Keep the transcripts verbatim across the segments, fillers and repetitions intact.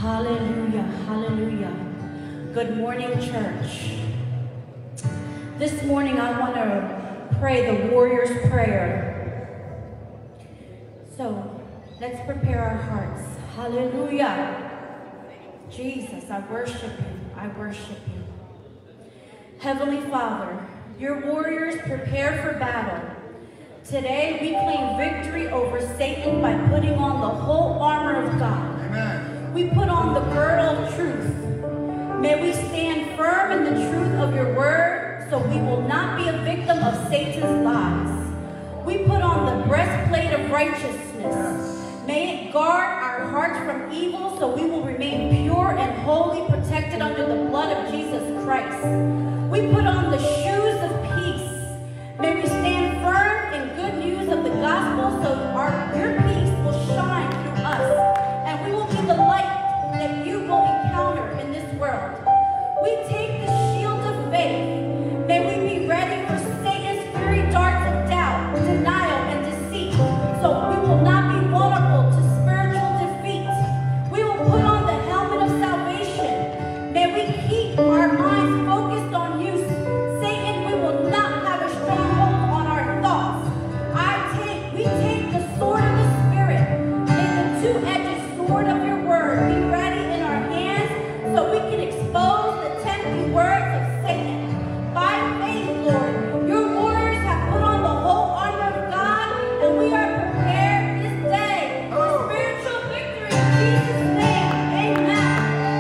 Hallelujah, hallelujah. Good morning, church. This morning I want to pray the warrior's prayer. So let's prepare our hearts. Hallelujah. Jesus, I worship you. I worship you. Heavenly Father, your warriors prepare for battle. Today we claim victory over Satan by putting on the whole armor of God. Amen. We put on the girdle of truth. May we stand firm in the truth of your word so we will not be a victim of Satan's lies. We put on the breastplate of righteousness. May it guard our hearts from evil so we will remain pure and holy, protected under the blood of Jesus Christ. We put on the shoes of peace. May we stand firm in good news of the gospel so our, your peace will shine through us. And we will be the light that you will encounter in this world. We take the shield of faith. May we be ready for Satan's fiery darts of doubt, denial, and deceit, so we will not be vulnerable to spiritual defeat. We will put on the helmet of salvation. May we keep our minds focused on you. Satan, we will not have a stronghold on our thoughts. I take, we take the sword of the Spirit. May the two-edged sword of your word be ready in our hands so we can expose the tempting words of Satan. By faith, Lord, your warriors have put on the whole armor of God, and we are prepared this day for spiritual victory in Jesus' name. Amen.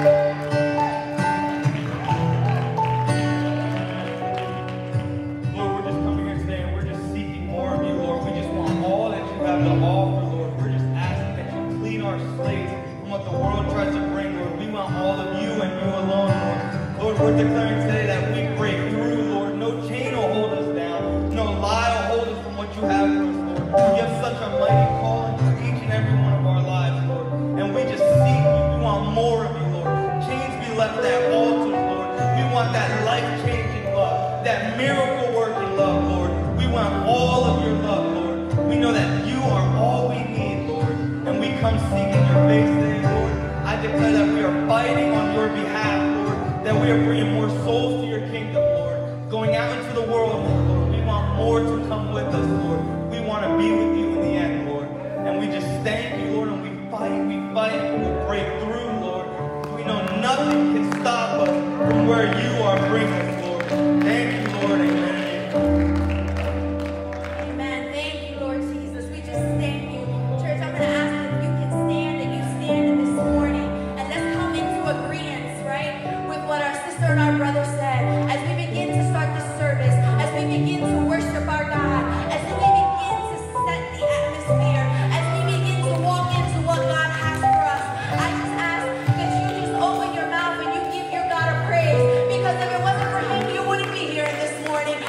Lord, we're just coming here today and we're just seeking more of you, Lord. We just want all that you have to offer, Lord. We're just asking that you clean our slates from what the world tries to bring, Lord. We want all of you and you alone, Lord. Lord, we're declaring today that we break through, Lord. No chain will hold us down. No lie will hold us from what you have for us, Lord. You have such a mighty calling for each and every one of our lives, Lord. And we just seek you. We want more of you, Lord. Chains be left at altars, Lord. We want that life-changing love, that miracle-working love, Lord. We want all of your love, Lord. We know that you are all we need, Lord. And we come seeking your face today, Lord. I declare that we are fighting on your behalf, Lord. That we are bringing more souls to your kingdom, Lord. Going out into the world, Lord. We want more to come with us, Lord. We want to be with you in the end, Lord. And we just thank you, Lord, and we fight, we fight, we break through, Lord. We know nothing can stop us from where you are bringing us, Lord. Thank you, Lord. Amen. Amen. Thank you, Lord Jesus. We just thank you. Church, I'm going to ask if you can stand and you stand in this morning. And let's come into agreement, right, with what our sister and our brother said. As we begin to start this service, as we begin to worship our God, as we begin to set the atmosphere, as we begin to walk into what God has for us, I just ask that you just open your mouth and you give your God a praise. Because if it wasn't for him, you wouldn't be here this morning.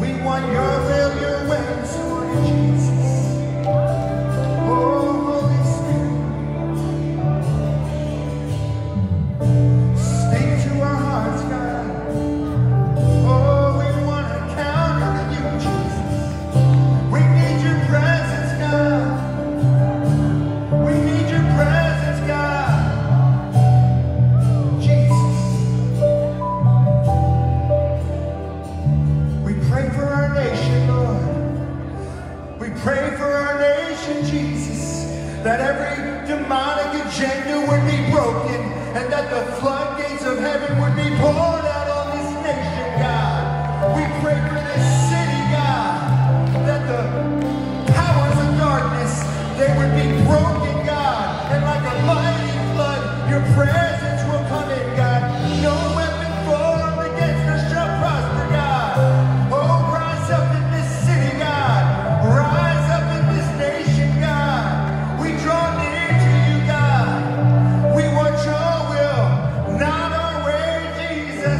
We want your will, your way this morning, Jesus. Oh, Holy Spirit, speak to our hearts, God. Oh, we want to count on you, Jesus. We need your presence, God. We need your presence, God. Jesus. We pray for our nation, Lord. We pray for our nation, Jesus, that every demonic agenda would be broken and that the floodgates of heaven would be poured out on this nation, God. We pray for this city, God, that the powers of darkness, they would be broken, God, and like a mighty flood, your presence will come in, God. No weapon formed against us shall prosper, God. Oh, rise up in this city, God. Rise up in this nation, God. We draw near to you, God. We want your will, not our way, Jesus.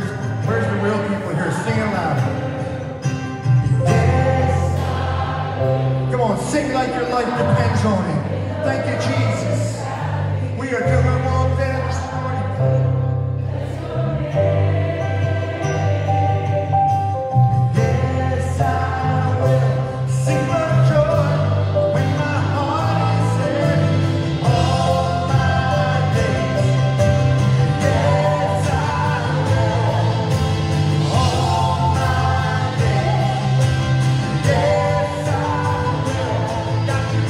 Where's, where's the real people here? Sing it loud. Yes. Come on, sing like your life depends on it. Thank you, Jesus. We are doing more better this morning. Yes, I will sing for joy when my heart is set all my days. Yes, I will all my days. Yes, I will. Got to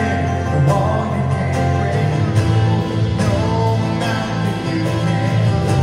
No mountain you can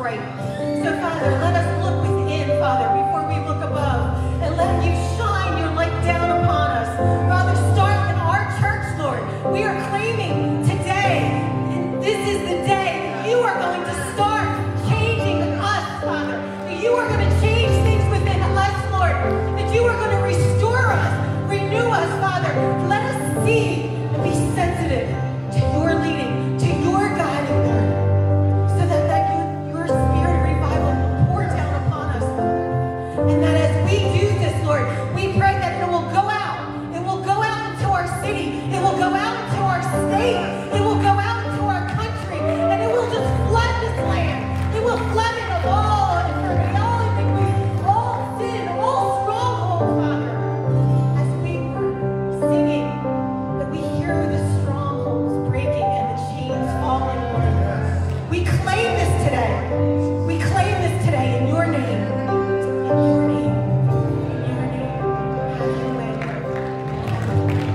bright. So, Father, let us look within, Father, before we look above. And let you shine your light down upon us. Father, start in our church, Lord. We are claiming today, and this is the day that you are going to start changing us, Father. That you are going to change things within us, Lord. That you are going to restore us, renew us, Father. Let us see and be sensitive to your leading, to your guiding, Lord. So that, that you, your spirit of revival will pour down upon us, Father. And that as we do this, Lord, we pray that it will go out. It will go out into our city. It will go out into our state. It will go out into our country. And it will just flood this land. It will flood it of all infirmity, all iniquity, all sin, all strongholds, Father. As we were singing, that we hear the strongholds breaking and the chains falling, Lord. We claim this today. We claim this today in your name. In your name. In your name. Have your way, Lord.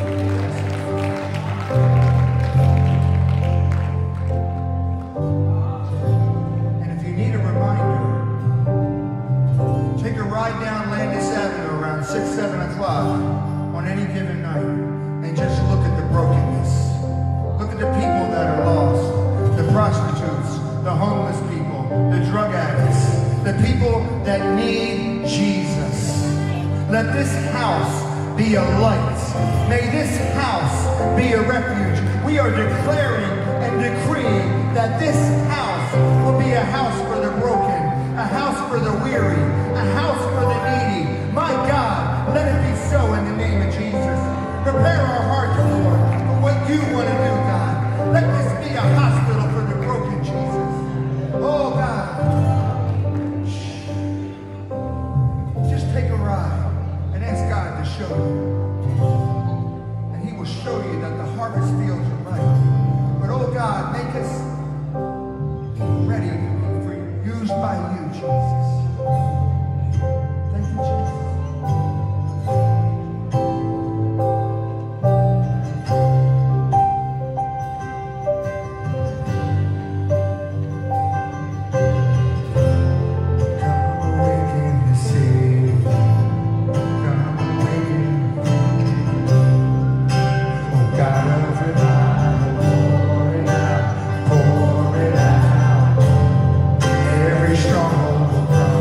And if you need a reminder, take a ride down Landis Avenue around six, seven o'clock on any given night and just look at the brokenness. Look at the people that are lost, the prostitutes, the homeless people, the drug addicts, the people that need Jesus. Let this house be a light. May this house be a refuge. We are declaring and decreeing that this house will be a house for the broken, a house for the weary, a house for the needy. My God, let it be so in the name of Jesus. Prepare our hearts, Lord, for what you want to do, God. Let this be a hospital for the broken, Jesus. Oh, God. Just take a ride and ask God to show you. And he will show you that the harvest fields are ripe. But, oh, God, make us ready for used by you, Jesus. Thank you, Jesus. Come awaken the city. Come awaken. Oh, God of revival, pour it out, pour it out. Every stronghold will crumble.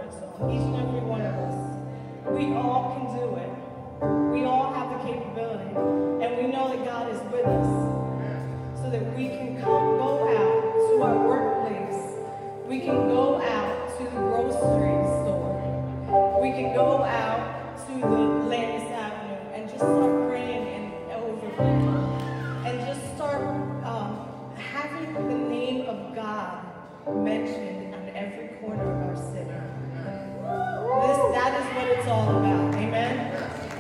comfort zone, each and every one of us. We all can do it. We all have the capability. And we know that God is with us so that we can come, go out to our workplace. We can go out to the grocery store. We can go out to the Landis Avenue and just start praying and over people. And just start um, having the name of God mentioned on every corner of our city. This, that is what it's all about. Amen?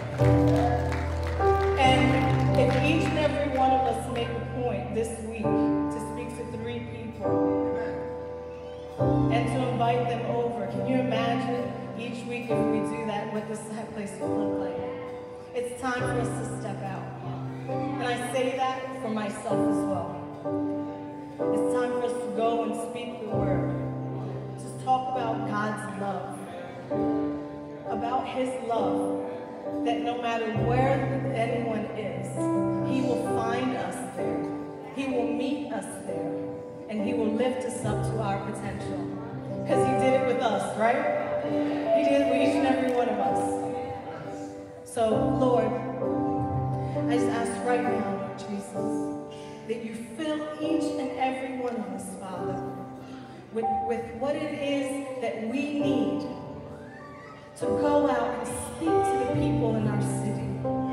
And if each and every one of us make a point this week to speak to three people and to invite them over, can you imagine each week if we do that, what this place would look like? It's time for us to step out. And I say that for myself as well. It's time for us to go and speak the word. To talk about God's love. About his love. That no matter where anyone is, he will find us there. He will meet us there. And he will lift us up to our potential. Because he did it with us, right? He did it with each and every one of us. So, Lord, I just ask right now, Lord Jesus, that you fill each and every one of us, Father, with, with what it is that we need to go out and speak to the people in our city.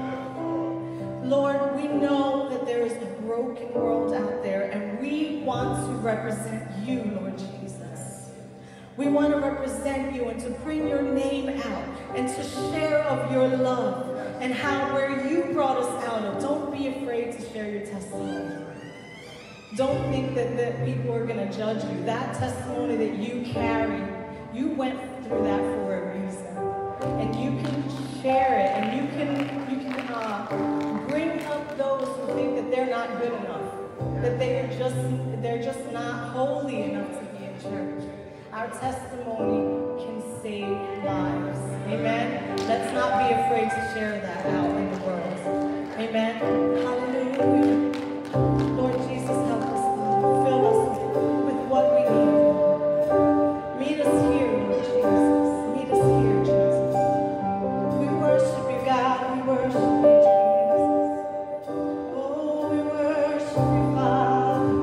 Lord, we know that there is a broken world out there, and we want to represent you, Lord Jesus. We want to represent you and to bring your name out and to share of your love and how where you brought us out of. Don't be afraid to share your testimony. Don't think that, that people are going to judge you. That testimony that you carry, you went through that for a reason. And you can share it, and you can, you can uh, bring up those who think that they're not good enough, that they are just, they're just not holy enough to be in church. Our testimony can save lives. Amen? Let's not be afraid to share that out in the world. Amen? Hallelujah. Lord Jesus, help us, Lord. Fill us with, with what we need. Meet us here, Lord Jesus. Meet us here, Jesus. We worship you, God. We worship you, Jesus. Oh, we worship you, Father.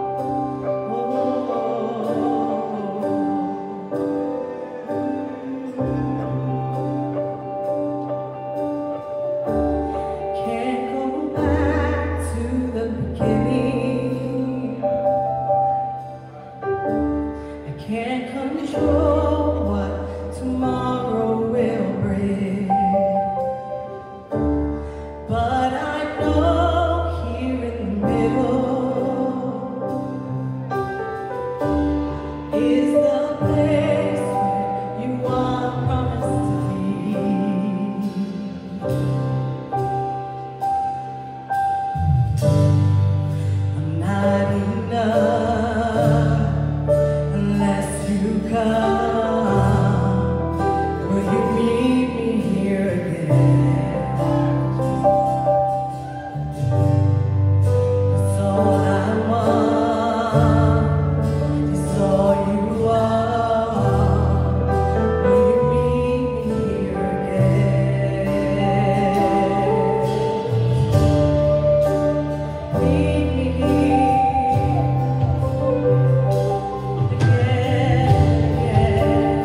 Can't go back to the beginning. I can't control what tomorrow will bring. But I know here in the middle is the place where you are promised to be. I'm not enough unless you come. Will you meet me here again? That's all I want, is all you are. Will you meet me here again? Meet me here again, again.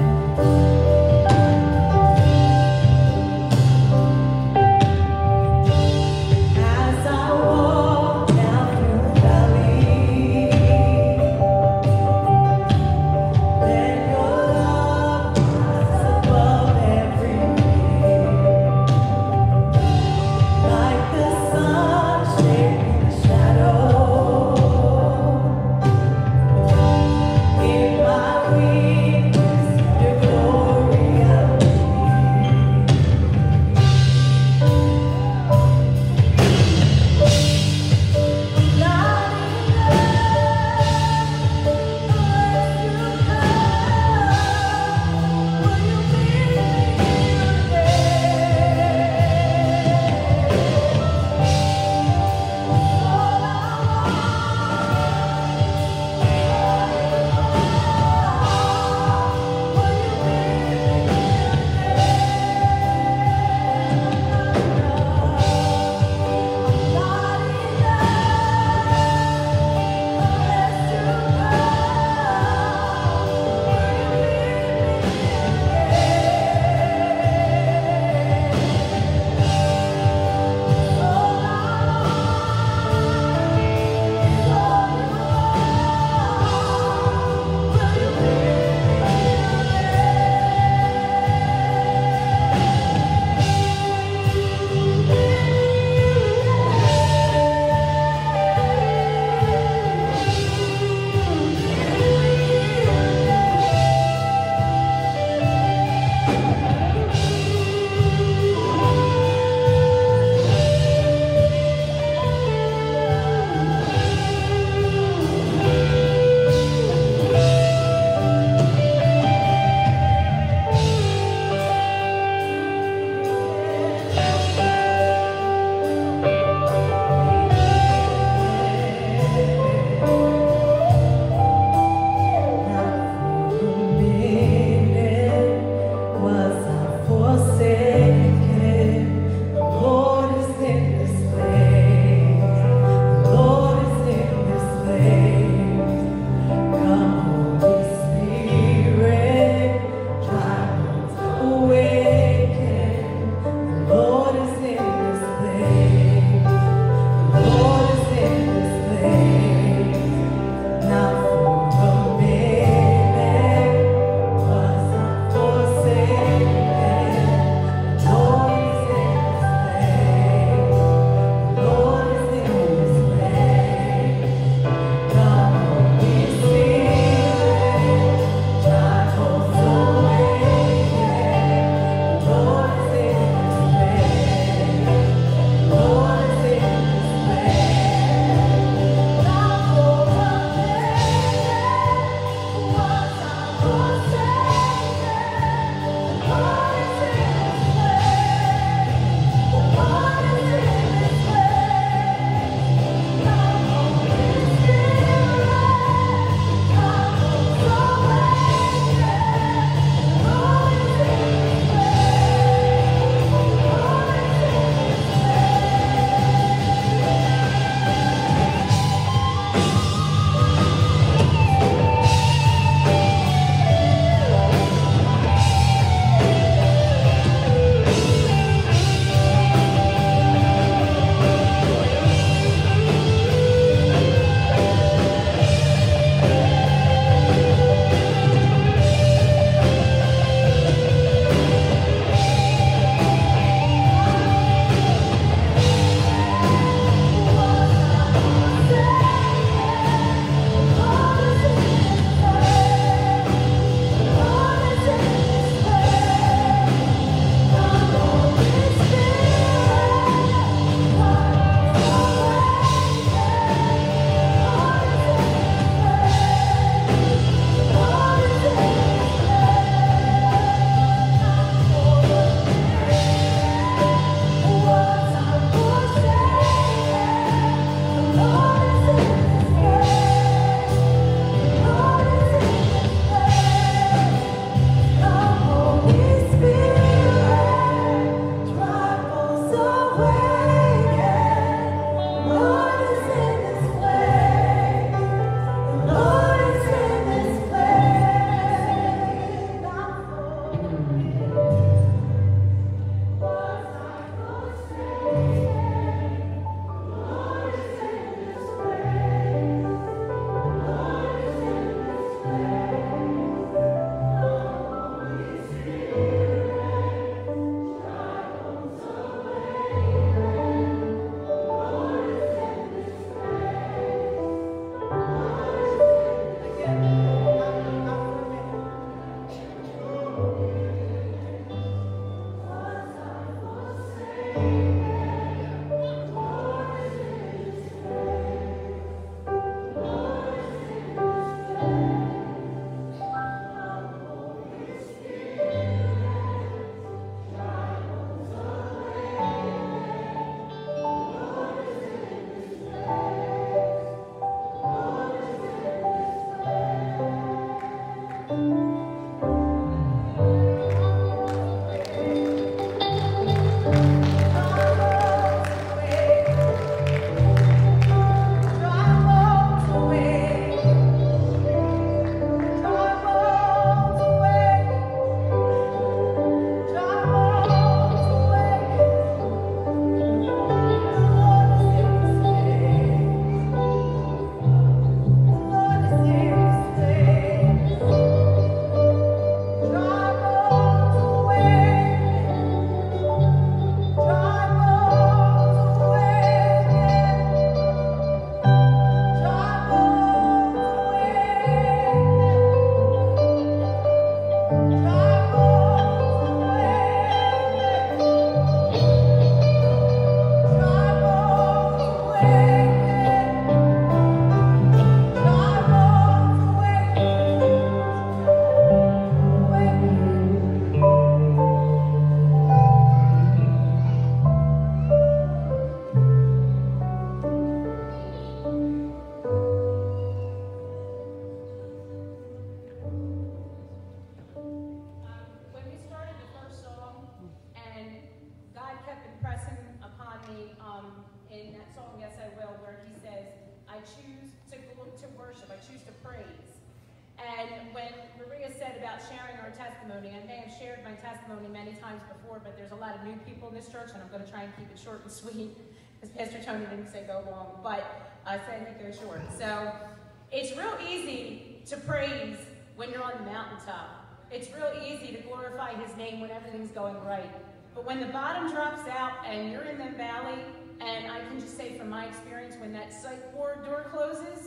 sharing our testimony. I may have shared my testimony many times before, but there's a lot of new people in this church, and I'm going to try and keep it short and sweet, because Pastor Tony didn't say go long, but I said it go short. So it's real easy to praise when you're on the mountaintop. It's real easy to glorify his name when everything's going right. But when the bottom drops out and you're in the valley, and I can just say from my experience, when that psych ward door closes,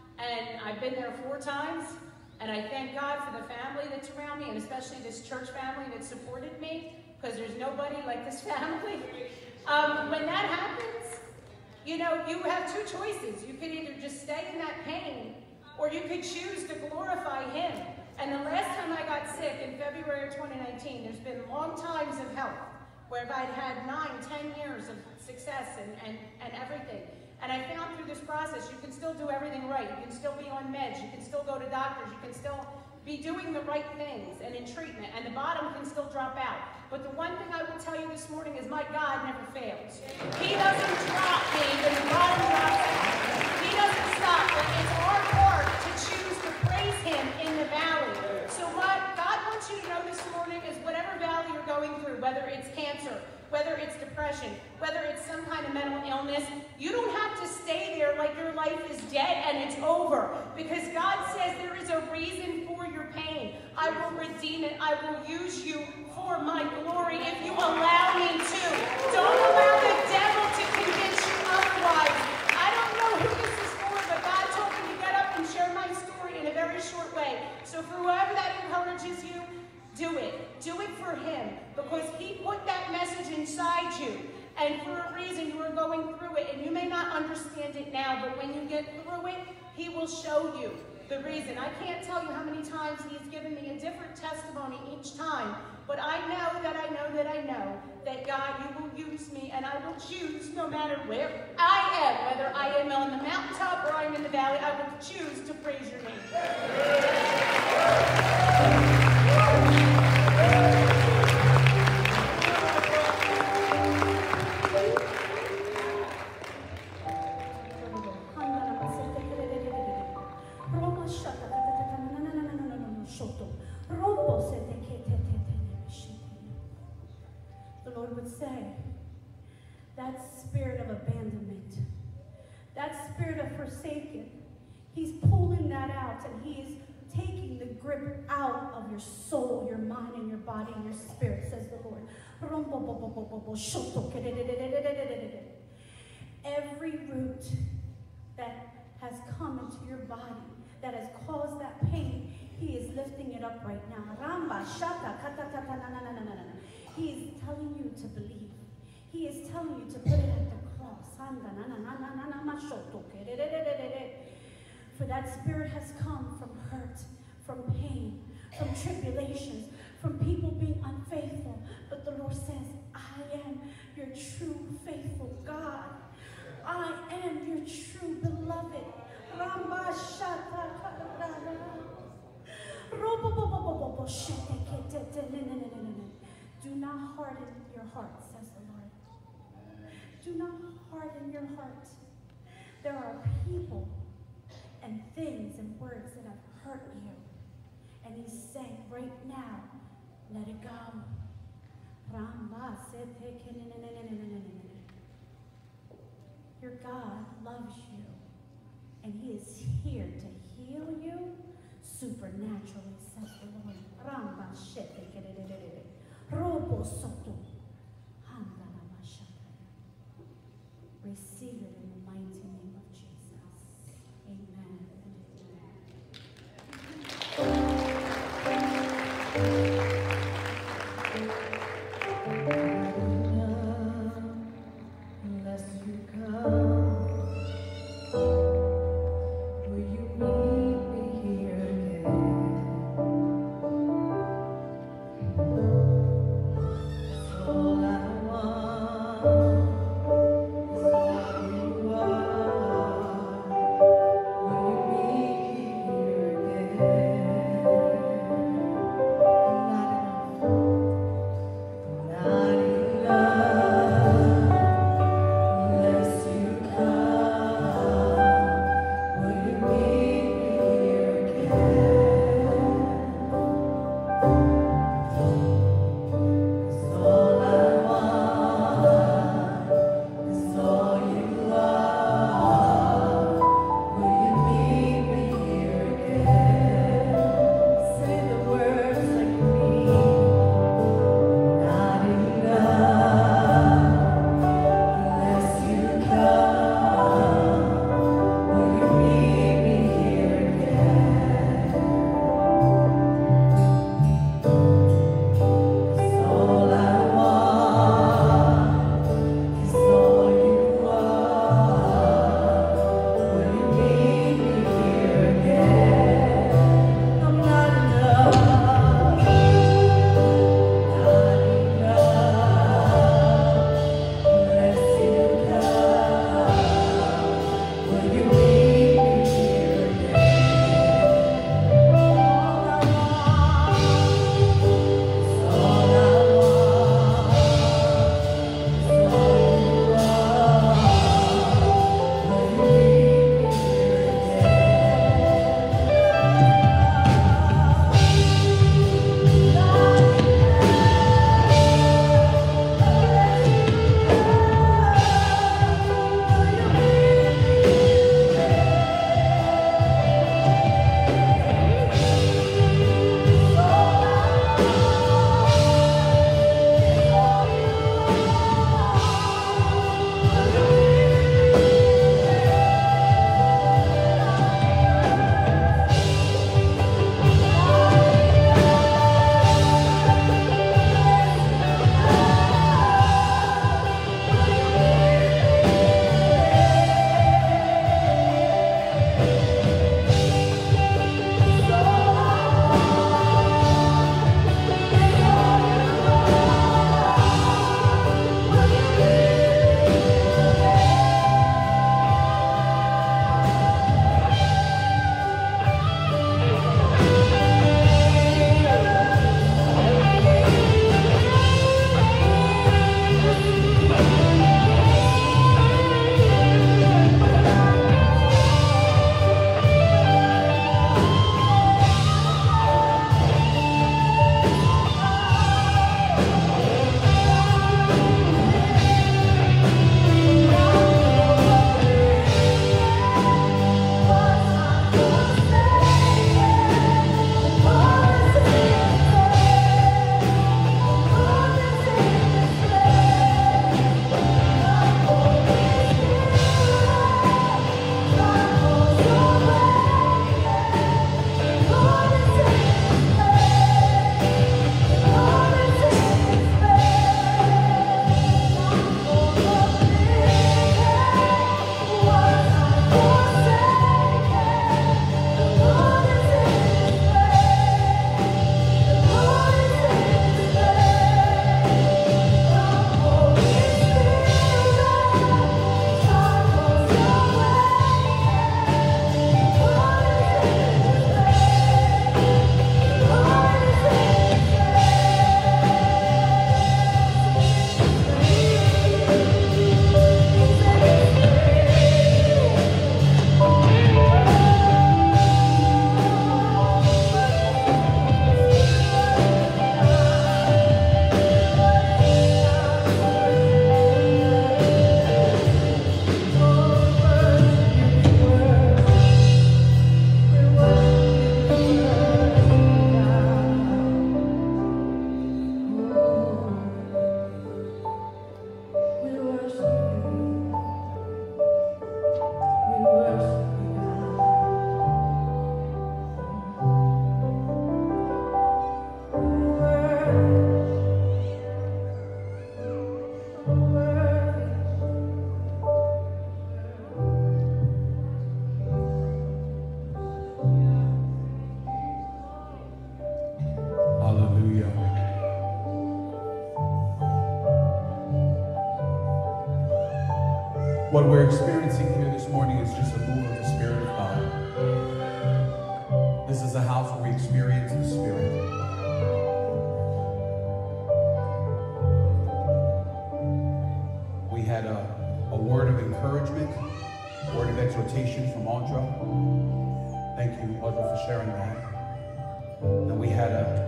and I've been there four times, and I thank God for the family that's around me, and especially this church family that supported me, because there's nobody like this family. Um, when that happens, you know, you have two choices. You could either just stay in that pain, or you could choose to glorify him. And the last time I got sick, in February of twenty nineteen, there's been long times of health, where I'd had nine, ten years of success and, and, and everything. And I found through this process, you can still do everything right. You can still be on meds. You can still go to doctors. You can still be doing the right things and in treatment. And the bottom can still drop out. But the one thing I will tell you this morning is my God never fails. He doesn't drop me when the bottom drops out. He doesn't stop. But it's our part to choose to praise him in the valley. So what God wants you to know this morning is whatever valley you're going through, whether it's cancer, whether it's depression, whether it's some kind of mental illness, you don't have to stay there like your life is dead and it's over. Because God says there is a reason for your pain. I will redeem it. I will use you for my glory if you allow me to. Don't allow the devil to convince you otherwise. I don't know who this is for, but God told me to get up and share my story in a very short way. So for whoever that encourages you, do it. Do it for him, because he put that message inside you. And for a reason, you are going through it. And you may not understand it now, but when you get through it, he will show you the reason. I can't tell you how many times he's given me a different testimony each time. But I know that I know that I know that God, you will use me, and I will choose no matter where I am, whether I am on the mountaintop or I'm in the valley, I will choose to praise your name. The Lord would say, that spirit of abandonment, that spirit of forsaken, he's pulling that out, and he is taking the grip out of your soul, your mind, and your body, and your spirit, says the Lord. Every root that has come into your body, that has caused that pain, he is lifting it up right now. He is telling you to believe. He is telling you to put it at the cross. For that spirit has come from hurt, from pain, from tribulations, from people being unfaithful. But the Lord says, I am your true faithful God. I am your true beloved. Do not harden your heart, says the Lord. Do not harden your heart. There are people and things and words that have hurt you. And he's saying right now, let it go. Your God loves you. And he is here to heal you supernaturally, says the Lord. Receive it in the mighty name of Jesus. Amen Unless you come, will you meet me here again? All I want is all you are. Will you meet me here again? What we're experiencing here this morning is just a move of the Spirit of God. This is a house where we experience the Spirit. We had a, a word of encouragement, a word of exhortation from Audra. Thank you, Audra, for sharing that. And we had a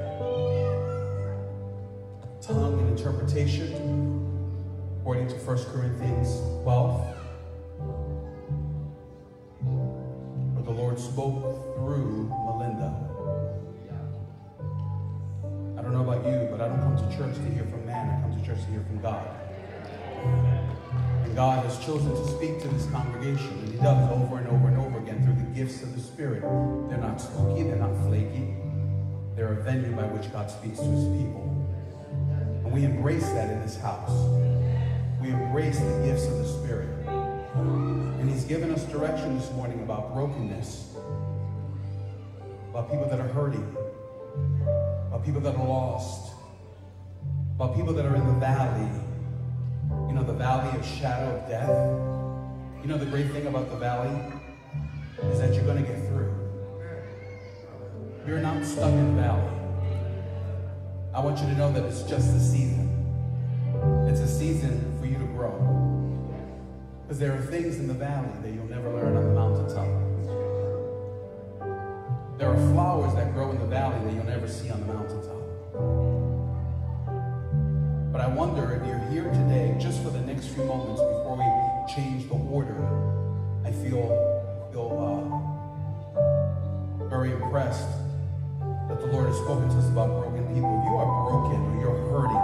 tongue and interpretation according to First Corinthians twelve. Where the Lord spoke through Melinda. I don't know about you, but I don't come to church to hear from man. I come to church to hear from God. And God has chosen to speak to this congregation, and he does over and over and over again through the gifts of the Spirit. They're not spooky, they're not flaky. They're a venue by which God speaks to his people. And we embrace that in this house. We embrace the gifts of the Spirit. And he's given us direction this morning about brokenness, about people that are hurting, about people that are lost, about people that are in the valley. You know, the valley of shadow of death. You know, the great thing about the valley is that you're going to get through. You're not stuck in the valley. I want you to know that it's just a season. It's a season for you to grow. Because there are things in the valley that you'll never learn on the mountaintop. There are flowers that grow in the valley that you'll never see on the mountaintop. But I wonder if you're here today, just for the next few moments before we change the order, I feel, feel uh, very impressed that the Lord has spoken to us about broken people. If you are broken or you're hurting,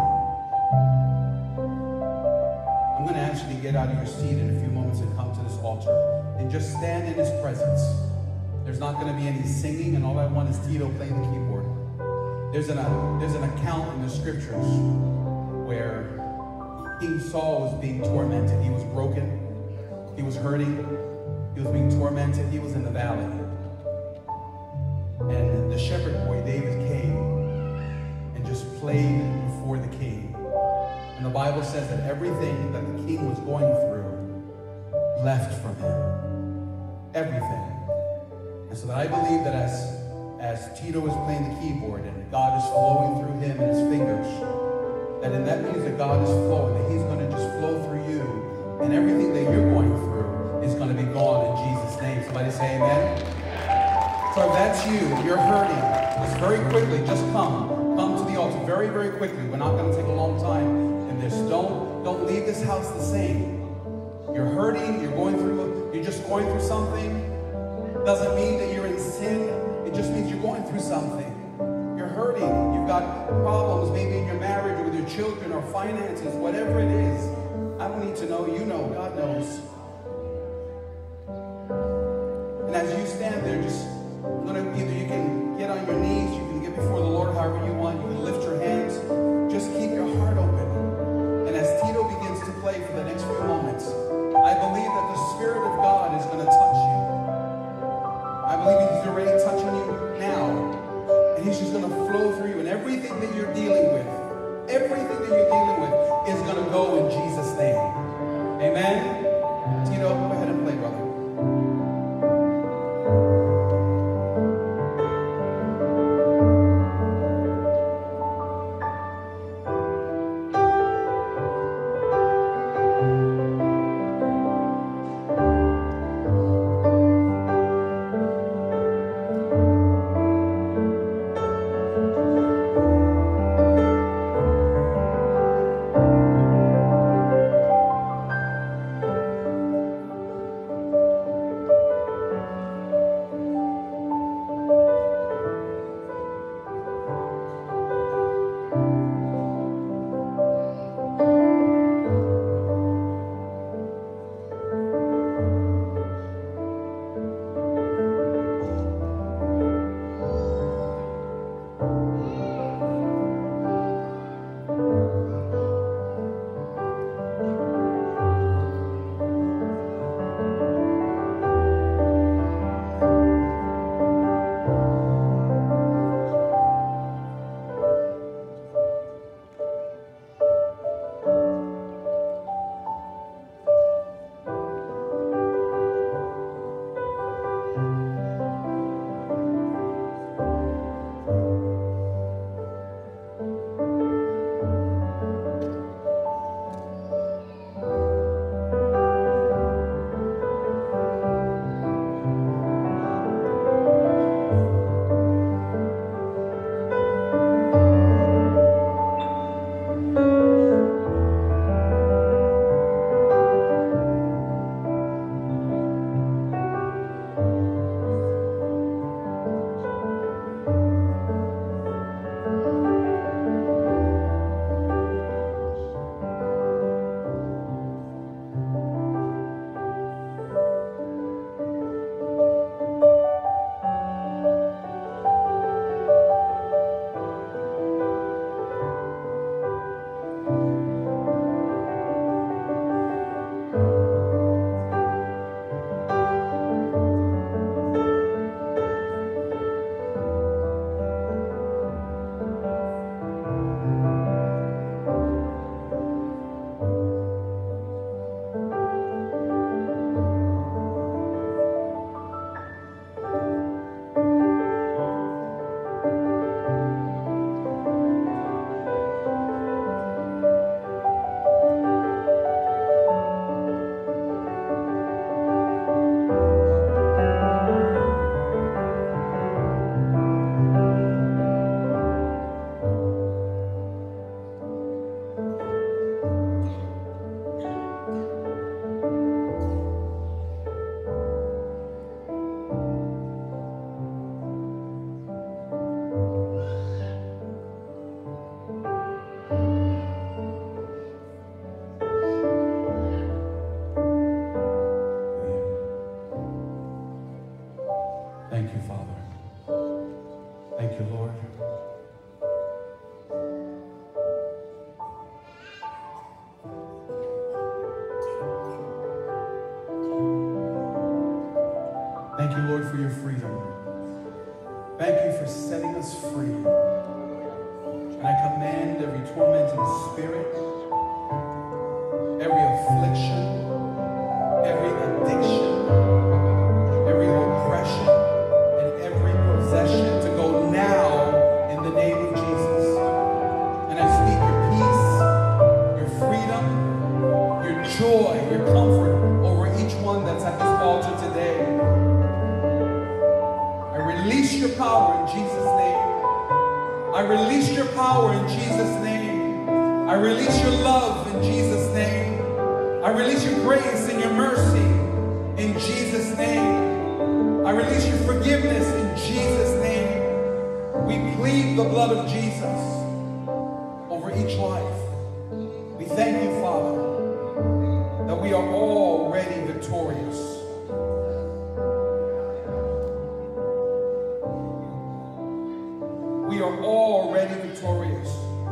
I'm going to ask you to get out of your seat in a few moments and come to this altar and just stand in his presence. There's not going to be any singing, and all I want is Tito playing the keyboard. There's an, uh, there's an account in the scriptures where King Saul was being tormented. He was broken. He was hurting. He was being tormented. He was in the valley. And the shepherd boy, David, came and just played before the king. And the Bible says that everything that the king was going through left from him. Everything. And so that I believe that as, as Tito is playing the keyboard and God is flowing through him and his fingers, that in that music God is flowing, that he's going to just flow through you, and everything that you're going through is going to be gone in Jesus' name. Somebody say amen. So if that's you, you're hurting, just very quickly, just come. Come to the altar very, very quickly. We're not going to take a long time in this. Don't, don't leave this house the same. You're hurting, you're going through, you're just going through something. Doesn't mean that you're in sin. It just means you're going through something. You're hurting. You've got problems maybe in your marriage or with your children or finances, whatever it is. I don't need to know. You know. God knows. And as you stand there, just I'm gonna either you can get on your knees, you can get before the Lord however you want, you can lift your hands, just keep your heart open. And as Tito begins to play for the next few moments, I believe that the Spirit of God is going to touch you. I believe he's already touching you now. And he's just going to flow through you. And everything that you're dealing with, everything that you're dealing with is going to go in Jesus' name. Amen? Tito, go ahead and play, brother. for your freedom. Thank you for setting us free. And I command every tormenting spirit, every affliction, every addiction, every oppression, and every possession to go now in the name of Jesus. And I speak your peace, your freedom, your joy, your comfort over each one that's at this altar today. I release your power in Jesus' name. I release your power in Jesus' name. I release your love in Jesus' name. I release your grace and your mercy in Jesus' name. I release your forgiveness in Jesus' name. We plead the blood of Jesus over each life. We thank you, Father, that we are already victorious. We are already victorious.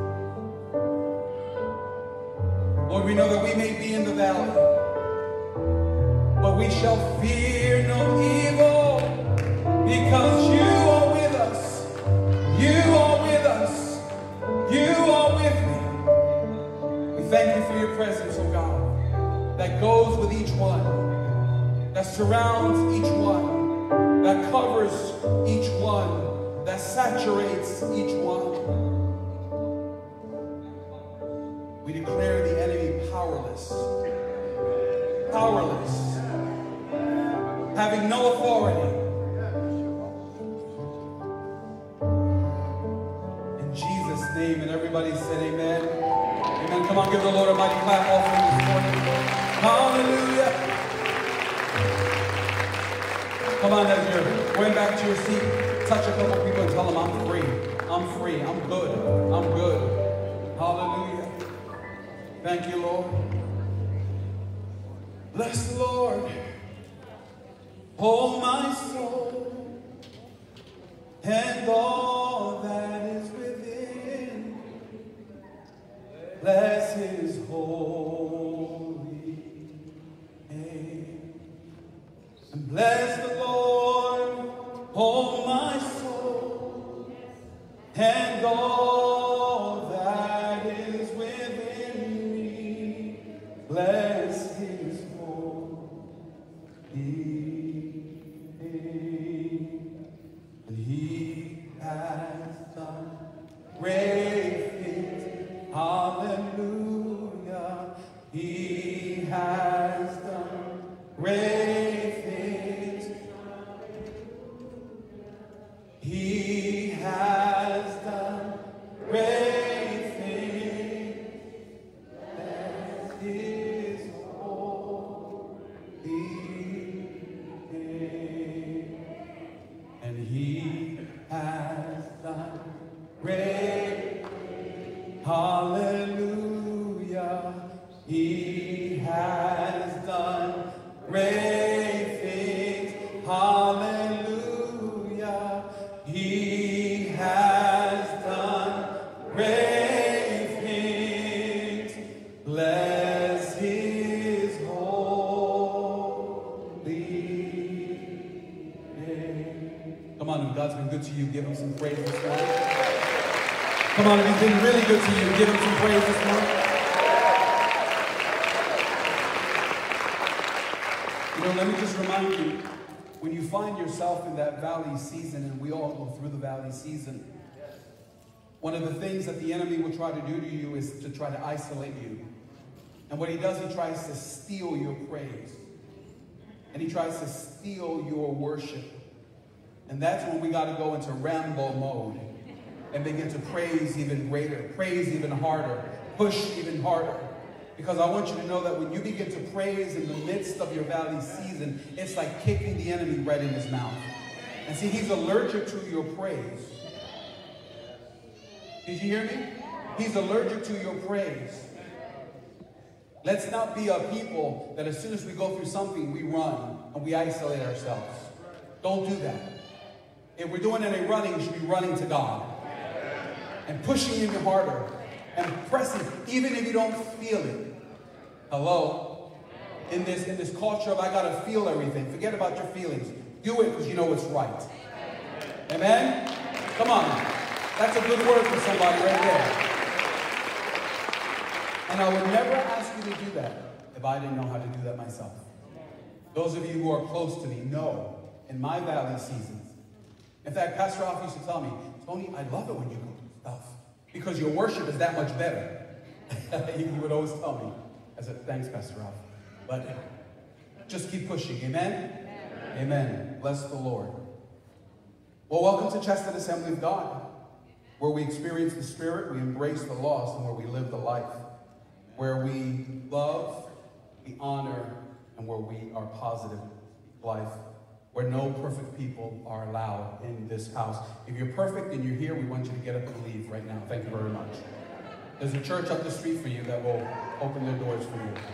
Lord, we know that we may be in the valley, but we shall fear no evil because you are with us. You are with us. You are with me. We thank you for your presence, oh God, that goes with each one, that surrounds each one, that covers each one, that saturates each one. We declare the enemy powerless. Powerless. Having no authority. In Jesus' name, and everybody said amen. Amen. Come on, give the Lord a mighty clap offering this morning. Hallelujah. Come on, as you're going back to your seat, touch a couple people and tell them, I'm free. I'm free. I'm good. I'm good. Hallelujah. Thank you, Lord. Bless the Lord, oh my soul, and all that is within. Bless his holy name. And bless the Lord, oh my soul, and all that is within me. Bless his holy name. And he has done great things. Hallelujah. He has done great things. He has done great things. Bless his holy name. And he has done great. Hallelujah. He has done great things. Hallelujah. He has done great things. Bless his holy name. Come on, if God's been good to you, give him some praise this morning. Come on, if he's been really good to you, give him some praise this morning. You know, let me just remind you, when you find yourself in that valley season, and we all go through the valley season, one of the things that the enemy will try to do to you is to try to isolate you. And what he does, he tries to steal your praise. And he tries to steal your worship. And that's when we got to go into Rambo mode and begin to praise even greater, praise even harder, push even harder. Because I want you to know that when you begin to praise in the midst of your valley season, it's like kicking the enemy right in his mouth. And see, he's allergic to your praise. Did you hear me? He's allergic to your praise. Let's not be a people that as soon as we go through something, we run and we isolate ourselves. Don't do that. If we're doing any running, you should be running to God and pushing even harder and pressing, even if you don't feel it. Hello? In this, in this culture of I gotta feel everything, forget about your feelings. Do it because you know it's right. Amen? Come on. That's a good word for somebody right there. And I would never ask you to do that if I didn't know how to do that myself. Those of you who are close to me know in my valley seasons. In fact, Pastor Ralph used to tell me, Tony, I love it when you go through stuff because your worship is that much better. he, he would always tell me. I said, thanks, Pastor Ralph. But just keep pushing. Amen? Amen? Amen. Bless the Lord. Well, welcome to Chestnut Assembly of God, where we experience the Spirit, we embrace the lost, and where we live the life, where we love, we honor, and where we are positive life, where no perfect people are allowed in this house. If you're perfect and you're here, we want you to get up and leave right now. Thank you very much. There's a church up the street for you that will open their doors for you.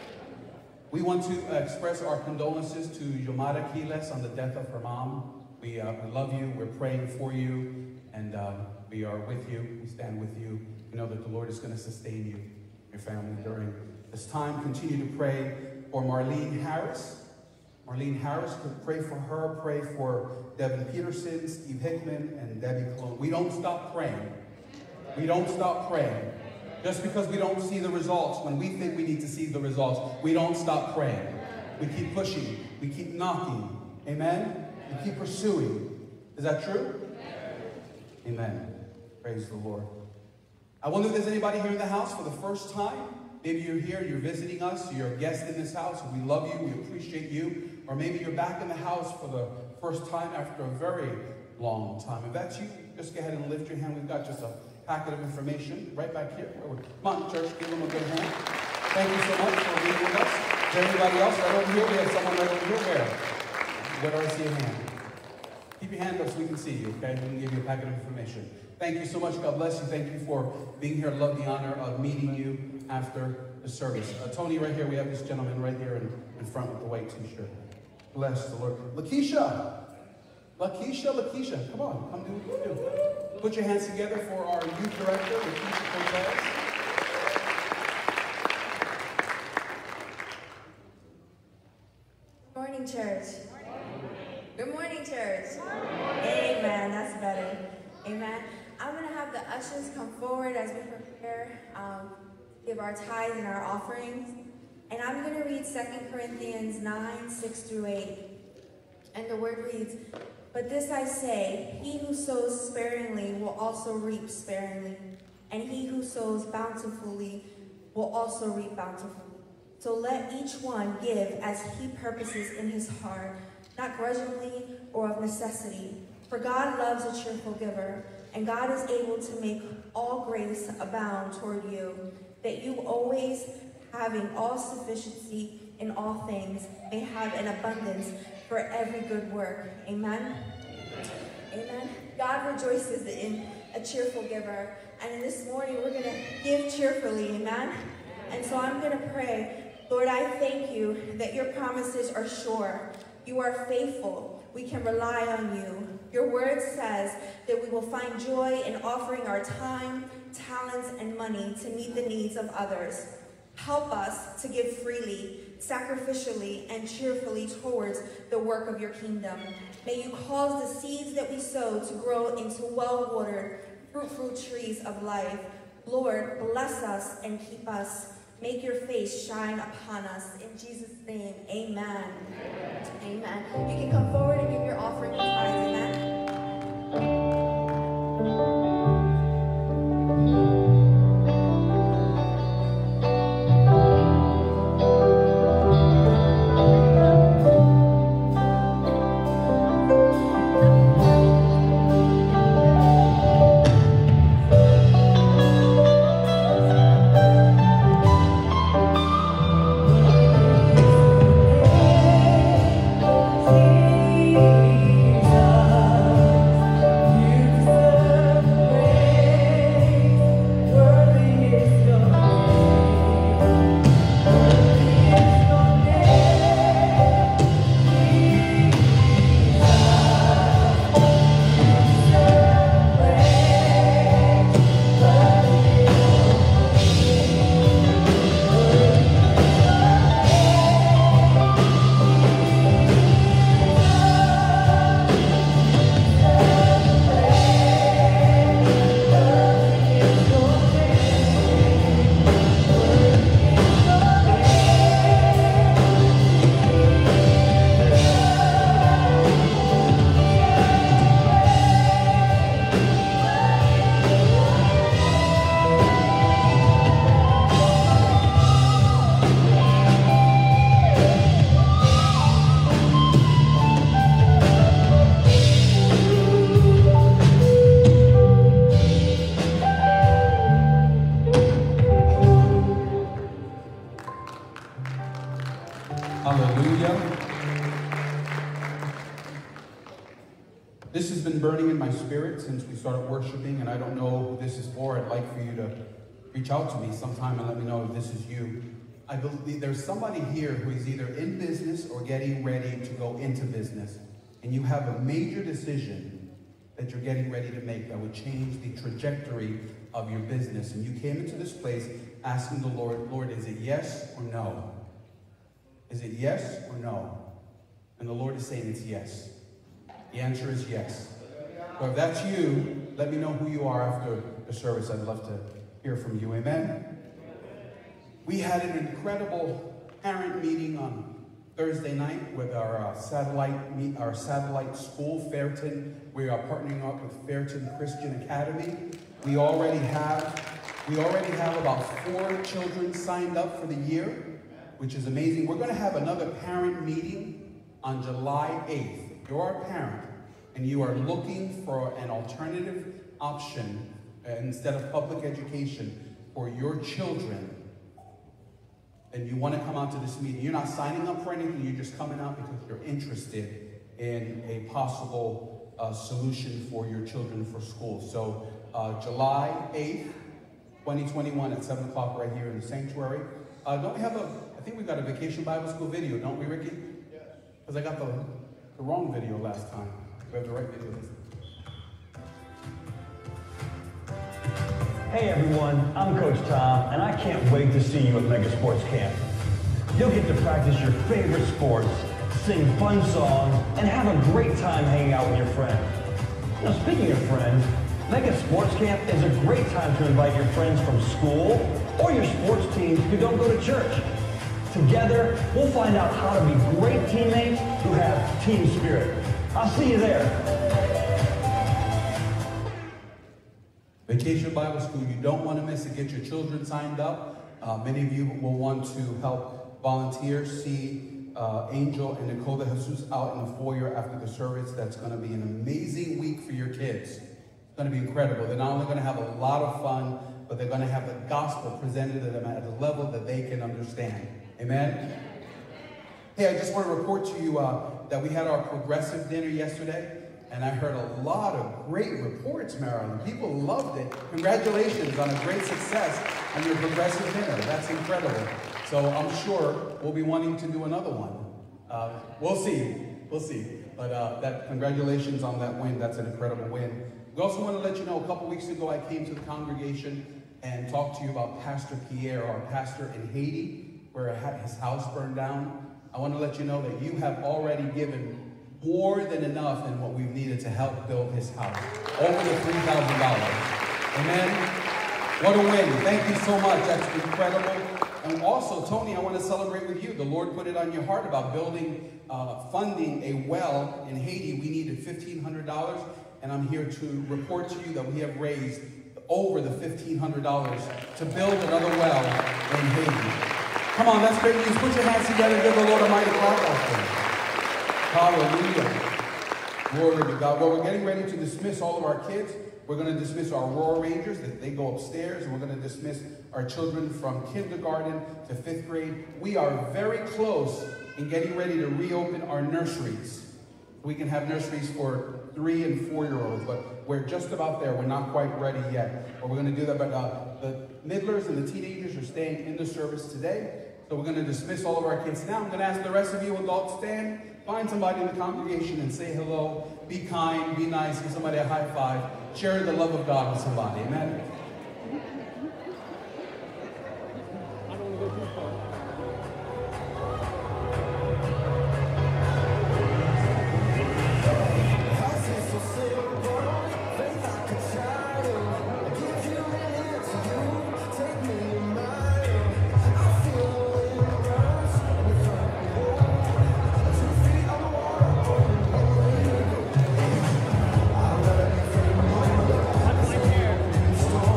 We want to express our condolences to Yomara Quiles on the death of her mom. We, uh, we love you, we're praying for you, and uh, we are with you, we stand with you. We know that the Lord is going to sustain you, your family, during this time. Continue to pray for Marlene Harris. Marlene Harris, could pray for her, pray for Devin Peterson, Steve Hickman, and Debbie Cologne. We don't stop praying. We don't stop praying. Just because we don't see the results, when we think we need to see the results, we don't stop praying. We keep pushing. We keep knocking. Amen? We keep pursuing. Is that true? Amen. Praise the Lord. I wonder if there's anybody here in the house for the first time. Maybe you're here, you're visiting us, you're a guest in this house. We love you, we appreciate you. Or maybe you're back in the house for the first time after a very long time. If that's you, just go ahead and lift your hand. We've got just a packet of information right back here. Come on, church, give them a good hand. Thank you so much for being with us. Is there anybody else right over here? We have someone right over here. Where? Where do I see a hand? Keep your hand up so we can see you, okay? We can give you a packet of information. Thank you so much. God bless you. Thank you for being here. I love the honor of meeting you after the service. Uh, Tony, right here, we have this gentleman right here in, in front with the white t-shirt. Bless the Lord. Lakeisha. Lakeisha, Lakeisha. Come on. Come do what you do. Put your hands together for our youth director, Lakeisha Cortez. Good morning, church. Good morning, church. Amen. That's better. Amen. I'm going to have the ushers come forward as we prepare um, to give our tithes and our offerings. And I'm going to read Second Corinthians nine, six through eight. And the word reads, "But this I say, he who sows sparingly will also reap sparingly, and he who sows bountifully will also reap bountifully. So let each one give as he purposes in his heart, not grudgingly or of necessity. For God loves a cheerful giver, and God is able to make all grace abound toward you, that you always, having all sufficiency in all things, may have an abundance for every good work." Amen. Amen. God rejoices in a cheerful giver. And this morning we're going to give cheerfully. Amen. And so I'm going to pray. Lord, I thank you that your promises are sure. You are faithful. We can rely on you. Your word says that we will find joy in offering our time, talents, and money to meet the needs of others. Help us to give freely, sacrificially, and cheerfully towards the work of your kingdom. May you cause the seeds that we sow to grow into well-watered, fruitful trees of life. Lord, bless us and keep us. Make your face shine upon us. In Jesus' name, amen. Amen. Amen. You can come forward and give your offering and tithes. Amen. Jesus, you been burning in my spirit since we started worshiping, and I don't know who this is for. I'd like for you to reach out to me sometime and let me know if this is you. I believe there's somebody here who is either in business or getting ready to go into business, and you have a major decision that you're getting ready to make that would change the trajectory of your business. And you came into this place asking the Lord, Lord, is it yes or no? Is it yes or no? And the Lord is saying it's yes. The answer is yes. So if that's you, let me know who you are after the service. I'd love to hear from you. Amen? We had an incredible parent meeting on Thursday night with our uh, satellite meet, our satellite school, Fairton. We are partnering up with Fairton Christian Academy. We already have we already have about four children signed up for the year, which is amazing. We're going to have another parent meeting on July eighth. If you're a parent and you are looking for an alternative option uh, instead of public education for your children, and you want to come out to this meeting, you're not signing up for anything, you're just coming out because you're interested in a possible uh, solution for your children for school. So uh, July eighth, twenty twenty-one at seven o'clock right here in the sanctuary. Uh, don't we have a, I think we got a Vacation Bible School video, don't we, Ricky? Yes. Because I got the, the wrong video last time. We have the right video this time. Hey everyone, I'm Coach Tom, and I can't wait to see you at Mega Sports Camp. You'll get to practice your favorite sports, sing fun songs, and have a great time hanging out with your friends. Now speaking of friends, Mega Sports Camp is a great time to invite your friends from school or your sports teams who don't go to church. Together, we'll find out how to be great teammates who have team spirit. I'll see you there. Vacation Bible School, you don't want to miss it. Get your children signed up. Uh, many of you will want to help volunteer. See uh, Angel and Nicole de Jesus out in the foyer after the service. That's going to be an amazing week for your kids. It's going to be incredible. They're not only going to have a lot of fun, but they're going to have the gospel presented to them at a level that they can understand. Amen? Hey, I just want to report to you uh, that we had our progressive dinner yesterday. And I heard a lot of great reports, Marilyn. People loved it. Congratulations on a great success on your progressive dinner. That's incredible. So I'm sure we'll be wanting to do another one. Uh, we'll see. We'll see. But uh, that congratulations on that win. That's an incredible win. We also want to let you know, a couple weeks ago I came to the congregation and talked to you about Pastor Pierre, our pastor in Haiti, where his house burned down. I want to let you know that you have already given more than enough than what we've needed to help build his house. Over the three thousand dollars. Amen? What a win. Thank you so much. That's incredible. And also, Tony, I want to celebrate with you. The Lord put it on your heart about building, uh, funding a well in Haiti. We needed fifteen hundred dollars, and I'm here to report to you that we have raised over the fifteen hundred dollars to build another well in Haiti. Come on, that's great news. Put your hands together and give the Lord a mighty clap offering. Hallelujah. Glory to God. Well, we're getting ready to dismiss all of our kids. We're going to dismiss our Royal Rangers. They go upstairs. And we're going to dismiss our children from kindergarten to fifth grade. We are very close in getting ready to reopen our nurseries. We can have nurseries for three and four-year-olds, but we're just about there. We're not quite ready yet. But we're going to do that. But uh, the middlers and the teenagers are staying in the service today. So we're going to dismiss all of our kids now. I'm going to ask the rest of you adults stand. Find somebody in the congregation and say hello. Be kind, be nice, give somebody a high five. Share the love of God with somebody. Amen. I don't want to go too far. Storm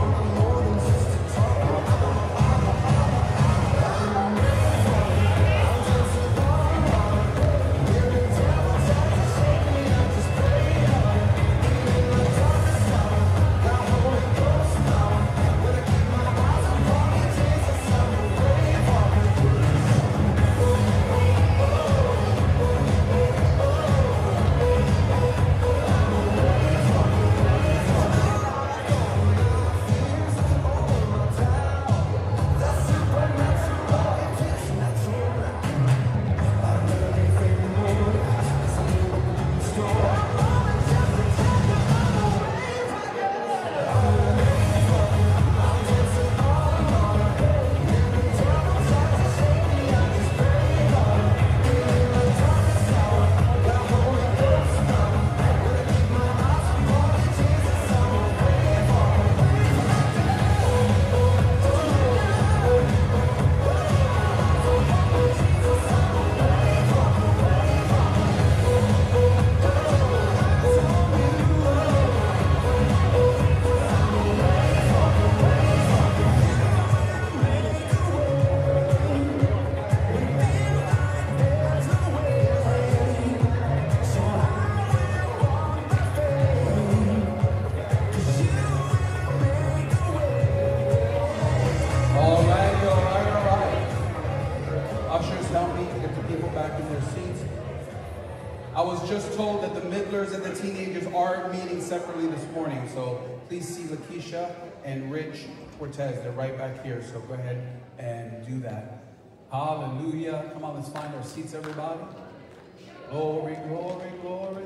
was just told that the middlers and the teenagers are meeting separately this morning. So please see Lakeisha and Rich Cortez. They're right back here. So go ahead and do that. Hallelujah. Come on, let's find our seats, everybody. Glory, glory, glory.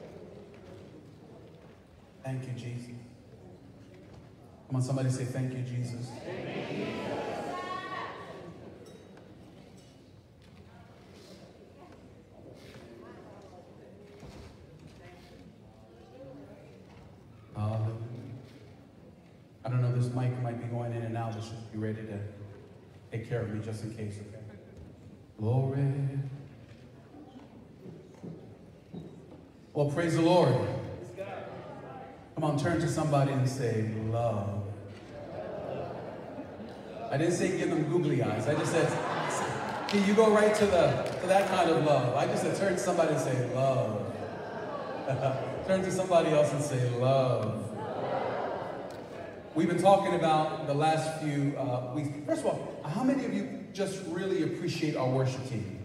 Thank you, Jesus. Come on, somebody say thank you, Jesus. Thank you, Jesus. Hallelujah. I don't know, this mic might be going in and out. Let's just be ready to take care of me just in case, okay? Glory. Well, praise the Lord. Come on, turn to somebody and say, love. I didn't say give them googly eyes. I just said, see, you go right to, the, to that kind of love. I just said turn to somebody and say, love. Turn to somebody else and say, love. We've been talking about the last few uh, weeks. First of all, how many of you just really appreciate our worship team?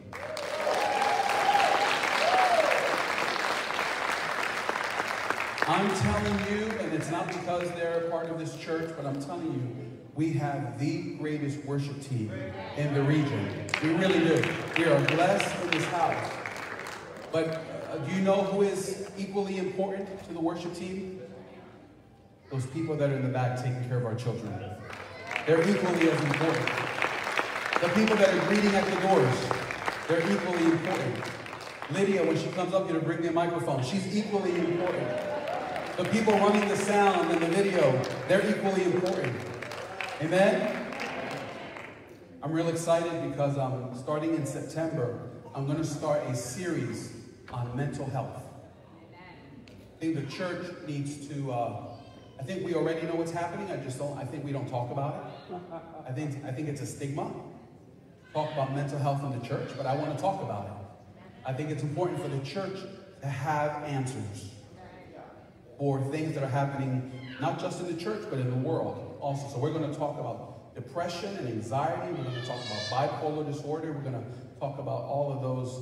I'm telling you, and it's not because they're a part of this church, but I'm telling you, we have the greatest worship team in the region. We really do. We are blessed in this house. But uh, do you know who is equally important to the worship team? Those people that are in the back taking care of our children. They're equally as important. The people that are greeting at the doors, they're equally important. Lydia, when she comes up here to bring me a microphone, she's equally important. The people running the sound and the video, they're equally important. Amen? I'm real excited because um, starting in September, I'm going to start a series on mental health. I think the church needs to, uh, I think we already know what's happening. I just don't, I think we don't talk about it. I think, I think it's a stigma. Talk about mental health in the church, but I want to talk about it. I think it's important for the church to have answers for things that are happening, not just in the church, but in the world also. So we're going to talk about depression and anxiety. We're going to talk about bipolar disorder. We're going to talk about all of those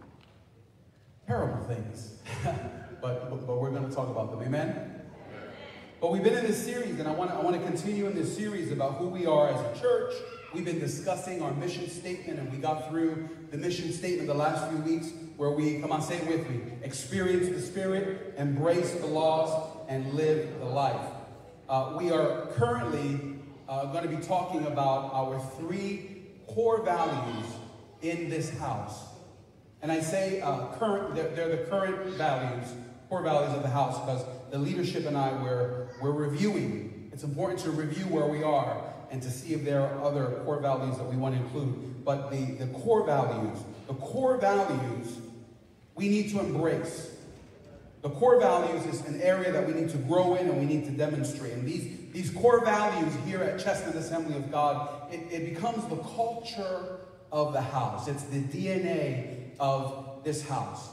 terrible things. but, but, but we're going to talk about them. Amen? But we've been in this series, and I want to I want to continue in this series about who we are as a church. We've been discussing our mission statement, and we got through the mission statement the last few weeks where we, come on, say it with me, experience the Spirit, embrace the laws, and live the life. Uh, we are currently uh, going to be talking about our three core values in this house. And I say uh, current, they're, they're the current values, core values of the house, because the leadership and I, we're, we're reviewing. It's important to review where we are and to see if there are other core values that we want to include. But the, the core values, the core values we need to embrace. The core values is an area that we need to grow in and we need to demonstrate. And these, these core values here at Chestnut Assembly of God, it, it becomes the culture of the house. It's the D N A of this house.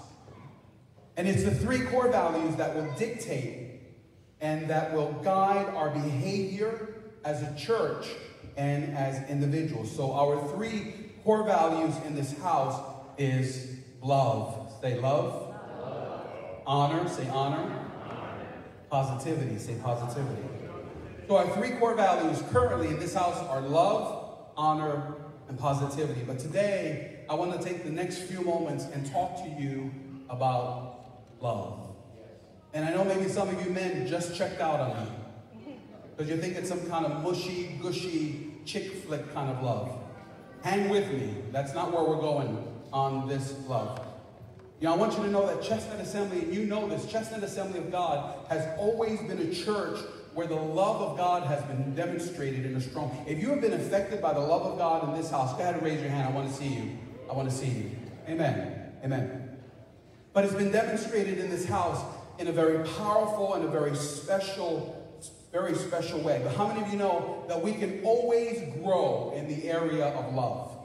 And it's the three core values that will dictate and that will guide our behavior as a church and as individuals. So our three core values in this house is love. Say love. Love. Honor. Say honor. Honor. Positivity. Say positivity. So our three core values currently in this house are love, honor, and positivity. But today, I want to take the next few moments and talk to you about love. And I know maybe some of you men just checked out on me because you think it's some kind of mushy, gushy, chick flick kind of love. Hang with me. That's not where we're going on this love. You know, I want you to know that Chestnut Assembly, and you know this, Chestnut Assembly of God has always been a church where the love of God has been demonstrated in a strong. If you have been affected by the love of God in this house, go ahead and raise your hand. I want to see you. I want to see you. Amen. Amen. But it's been demonstrated in this house in a very powerful and a very special, very special way. But how many of you know that we can always grow in the area of love?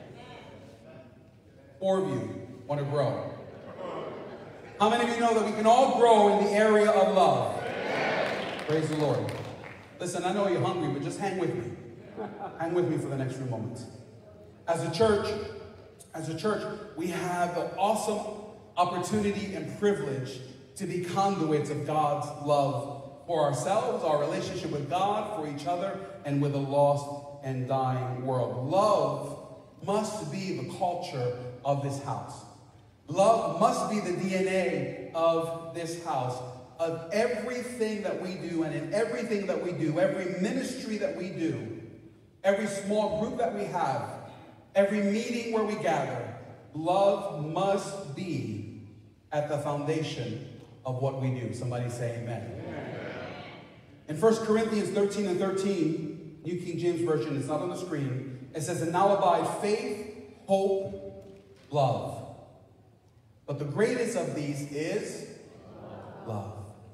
Four of you want to grow. How many of you know that we can all grow in the area of love? Amen. Praise the Lord. Listen, I know you're hungry, but just hang with me. Hang with me for the next few moments. As a church, as a church, we have the awesome opportunity and privilege to be conduits of God's love for ourselves, our relationship with God, for each other, and with a lost and dying world. Love must be the culture of this house. Love must be the D N A of this house, of everything that we do, and in everything that we do, every ministry that we do, every small group that we have, every meeting where we gather. Love must be at the foundation of what we do. Somebody say amen. Amen. In First Corinthians thirteen and thirteen, New King James Version, it's not on the screen, it says, and now abide faith, hope, love. But the greatest of these is love.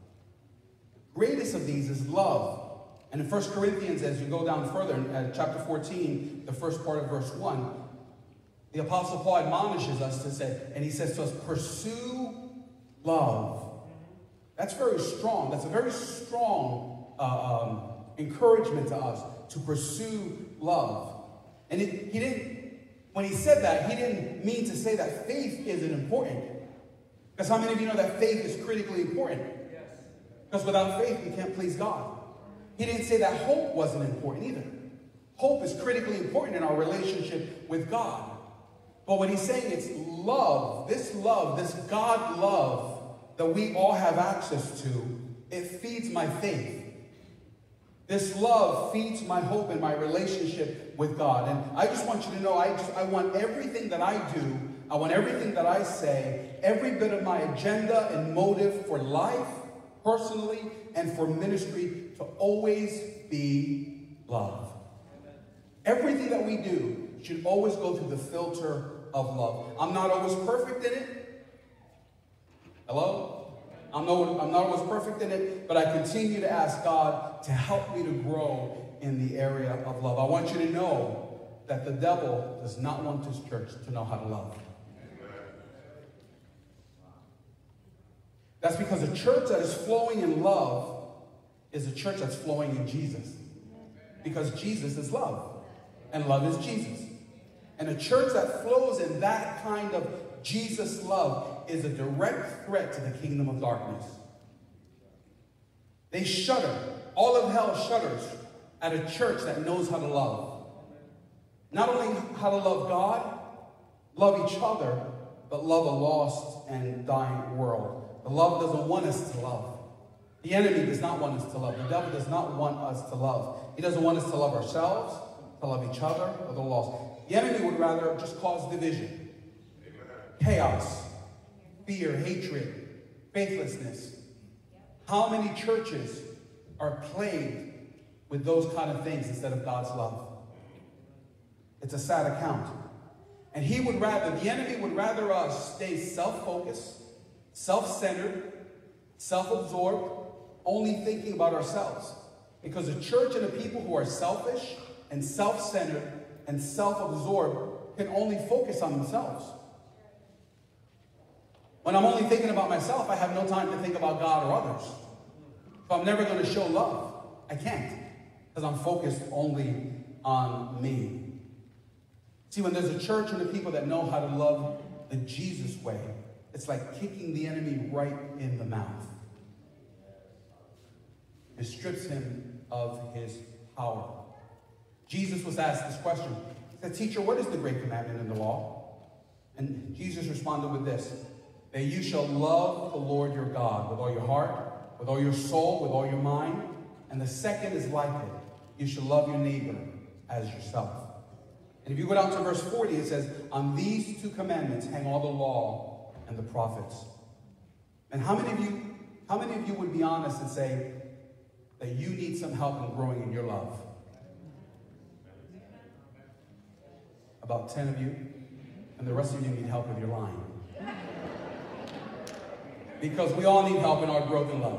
Greatest of these is love. And in First Corinthians, as you go down further, in chapter fourteen, the first part of verse one, the Apostle Paul admonishes us to say, and he says to us, pursue love. That's very strong. That's a very strong uh, um, encouragement to us to pursue love. And it, he didn't, when he said that, he didn't mean to say that faith isn't important. Because how many of you know that faith is critically important? Because without faith, we can't please God. He didn't say that hope wasn't important either. Hope is critically important in our relationship with God. But when he's saying it's love, this love, this God love that we all have access to, it feeds my faith. This love feeds my hope and my relationship with God. And I just want you to know, I, just, I want everything that I do, I want everything that I say, every bit of my agenda and motive for life, personally, and for ministry, to always be love. Everything that we do should always go through the filter of love. I'm not always perfect in it. Hello? I'm not, I'm not always perfect in it, but I continue to ask God to help me to grow in the area of love. I want you to know that the devil does not want this church to know how to love. That's because a church that is flowing in love is a church that's flowing in Jesus. Because Jesus is love, and love is Jesus. And a church that flows in that kind of Jesus love is a direct threat to the kingdom of darkness. They shudder. All of hell shudders at a church that knows how to love. Not only how to love God, love each other, but love a lost and dying world. The love doesn't want us to love. The enemy does not want us to love. The devil does not want us to love. He doesn't want us to love ourselves, to love each other, or the lost. The enemy would rather just cause division, chaos, fear, hatred, faithlessness. How many churches are plagued with those kind of things instead of God's love? It's a sad account. And he would rather, the enemy would rather us stay self-focused, self-centered, self-absorbed, only thinking about ourselves. Because a church and a people who are selfish and self-centered and self-absorbed can only focus on themselves. When I'm only thinking about myself, I have no time to think about God or others. So I'm never going to show love. I can't, because I'm focused only on me. See, when there's a church and a people that know how to love the Jesus way, it's like kicking the enemy right in the mouth. It strips him of his power. Jesus was asked this question. He said, teacher, what is the great commandment in the law? And Jesus responded with this, that you shall love the Lord your God with all your heart, with all your soul, with all your mind. And the second is like it. You shall love your neighbor as yourself. And if you go down to verse forty, it says, on these two commandments hang all the law and the prophets. And how many of you, how many of you would be honest and say that you need some help in growing in your love? About ten of you, and the rest of you need help with your lying. Because we all need help in our growth in love.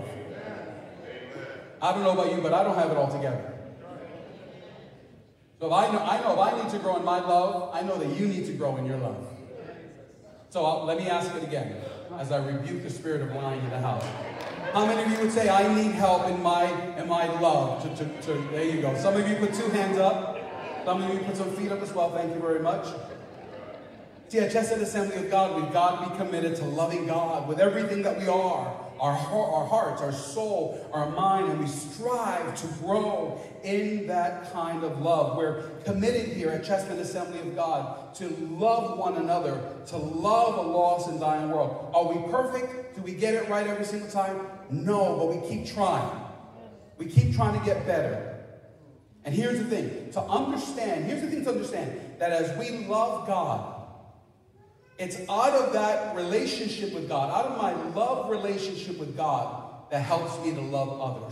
I don't know about you, but I don't have it all together. So if I know, I know if I need to grow in my love, I know that you need to grow in your love. So I'll, let me ask it again, as I rebuke the spirit of lying in the house. How many of you would say, I need help in my, in my love? To, to, to, there you go. Some of you put two hands up. Some of you put some feet up as well. Thank you very much. See, at Chestnut Assembly of God, we've got to be committed to loving God with everything that we are. Our, our hearts, our soul, our mind, and we strive to grow in that kind of love. We're committed here at Chestnut Assembly of God to love one another, to love a lost and dying world. Are we perfect? Do we get it right every single time? No, but we keep trying. We keep trying to get better. And here's the thing, to understand, here's the thing to understand, that as we love God, it's out of that relationship with God, out of my love relationship with God, that helps me to love others.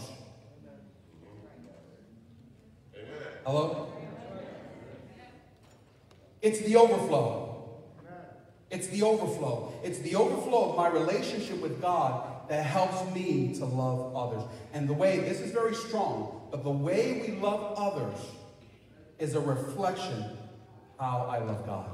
Hello? It's the overflow. It's the overflow. It's the overflow of my relationship with God that helps me to love others. And the way, this is very strong, but the way we love others is a reflection how I love God.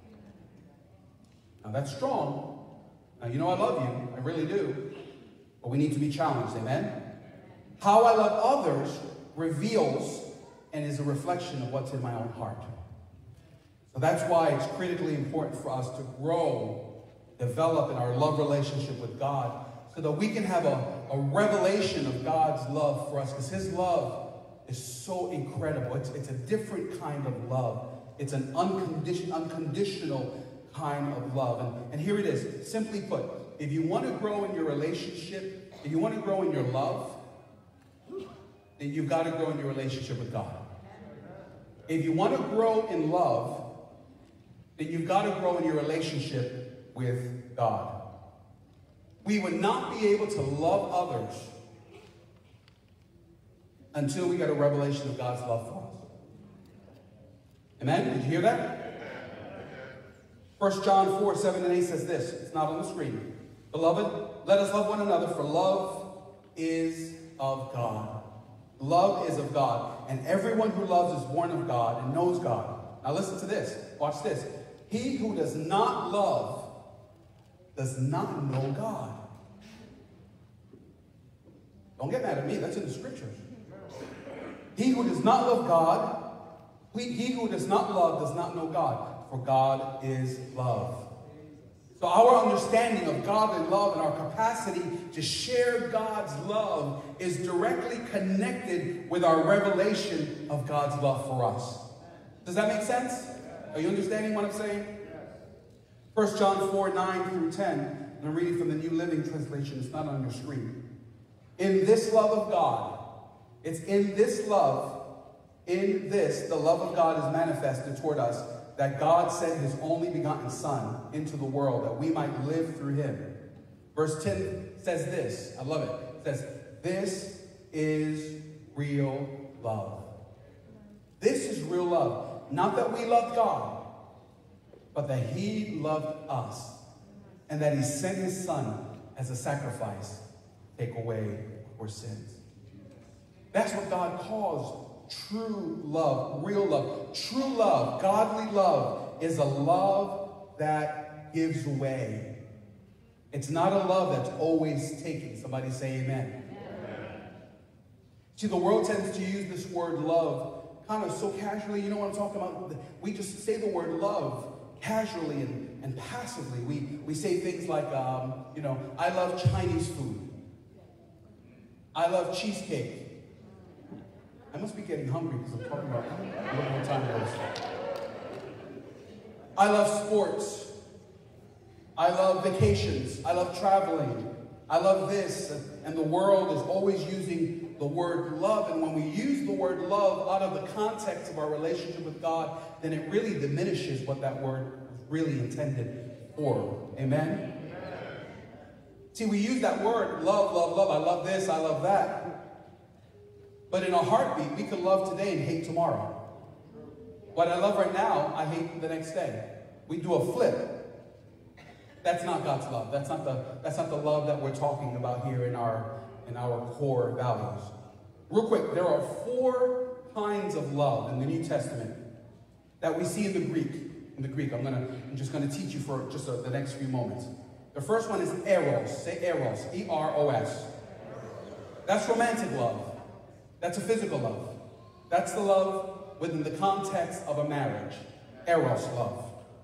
Now that's strong. Now you know I love you, I really do. But we need to be challenged, amen? How I love others reveals and is a reflection of what's in my own heart. So that's why it's critically important for us to grow, develop in our love relationship with God, so that we can have a, a revelation of God's love for us, because his love is so incredible. It's, it's a different kind of love. It's an unconditional, unconditional kind of love. And, and here it is, simply put, if you want to grow in your relationship, if you want to grow in your love, then you've got to grow in your relationship with God. If you want to grow in love, then you've got to grow in your relationship with God. We would not be able to love others until we get a revelation of God's love for us. Amen? Did you hear that? First John four, seven and eight says this. It's not on the screen. Beloved, let us love one another, for love is of God. Love is of God. And everyone who loves is born of God and knows God. Now listen to this. Watch this. He who does not love does not know God. Don't get mad at me. That's in the scriptures. He who does not love God, he who does not love does not know God. For God is love. So our understanding of godly love and our capacity to share God's love is directly connected with our revelation of God's love for us. Does that make sense? Are you understanding what I'm saying? First John four, nine through ten. And I'm reading from the New Living Translation. It's not on your screen. In this love of God, it's in this love, in this, the love of God is manifested toward us, that God sent his only begotten Son into the world that we might live through him. Verse ten says this. I love it. It says, this is real love. This is real love. Not that we loved God, but that he loved us, and that he sent his Son as a sacrifice to take away our sins. That's what God calls true love, real love. True love, godly love, is a love that gives away. It's not a love that's always taken. Somebody say amen. Amen. See, the world tends to use this word love kind of so casually. You know what I'm talking about? We just say the word love casually and, and passively. We, we say things like, um, you know, I love Chinese food. I love cheesecake. I must be getting hungry because I'm talking about what more time it is. I love sports. I love vacations. I love traveling. I love this. And the world is always using the word love. And when we use the word love out of the context of our relationship with God, then it really diminishes what that word was really intended for. Amen? See, we use that word, love, love, love. I love this. I love that. But in a heartbeat, we could love today and hate tomorrow. What I love right now, I hate the next day. We do a flip. That's not God's love. That's not the, that's not the love that we're talking about here in our, in our core values. Real quick, there are four kinds of love in the New Testament that we see in the Greek. In the Greek, I'm, gonna, I'm just going to teach you for just a, the next few moments. The first one is eros. Say eros. E R O S. That's romantic love. That's a physical love. That's the love within the context of a marriage. Eros love.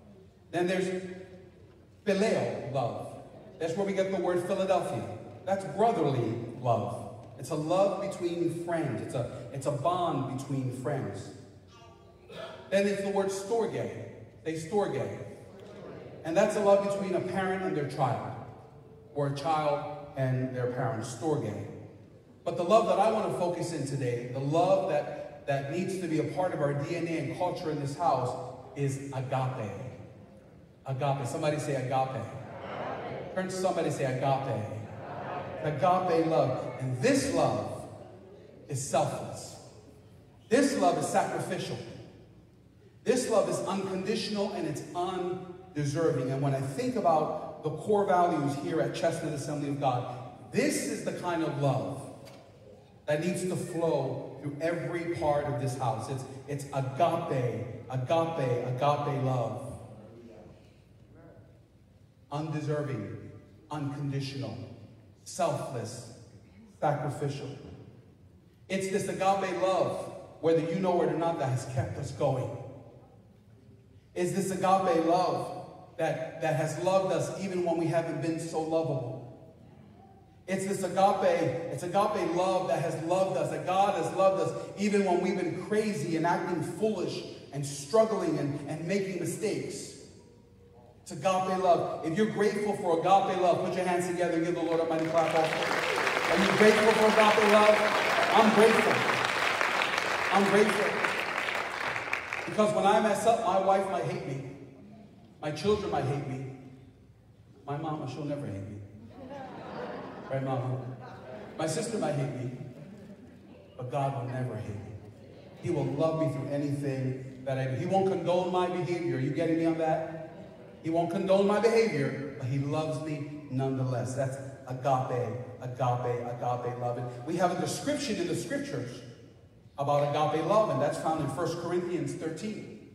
Then there's phileo love. That's where we get the word Philadelphia. That's brotherly love. It's a love between friends. It's a, it's a bond between friends. Then it's the word storge. They storge. And that's a love between a parent and their child, or a child and their parent, storge. But the love that I want to focus in today, the love that, that needs to be a part of our D N A and culture in this house, is agape. Agape. Somebody say agape. Turn to somebody and say agape. Agape love. And this love is selfless. This love is sacrificial. This love is unconditional and it's undeserving. And when I think about the core values here at Chestnut Assembly of God, this is the kind of love that needs to flow through every part of this house. It's, it's agape, agape, agape love. Undeserving, unconditional, selfless, sacrificial. It's this agape love, whether you know it or not, that has kept us going. It's this agape love that, that has loved us even when we haven't been so lovable. It's this agape, it's agape love that has loved us, that God has loved us even when we've been crazy and acting foolish and struggling and, and making mistakes. It's agape love. If you're grateful for agape love, put your hands together and give the Lord a mighty clap offering. Are you grateful for agape love? I'm grateful. I'm grateful. Because when I mess up, my wife might hate me. My children might hate me. My mama, she'll never hate me. Right, mama? My sister might hate me. But God will never hate me. He will love me through anything that I do. He won't condone my behavior. Are you getting me on that? He won't condone my behavior, but he loves me nonetheless. That's agape, agape, agape love. And we have a description in the scriptures about agape love, and that's found in First Corinthians thirteen.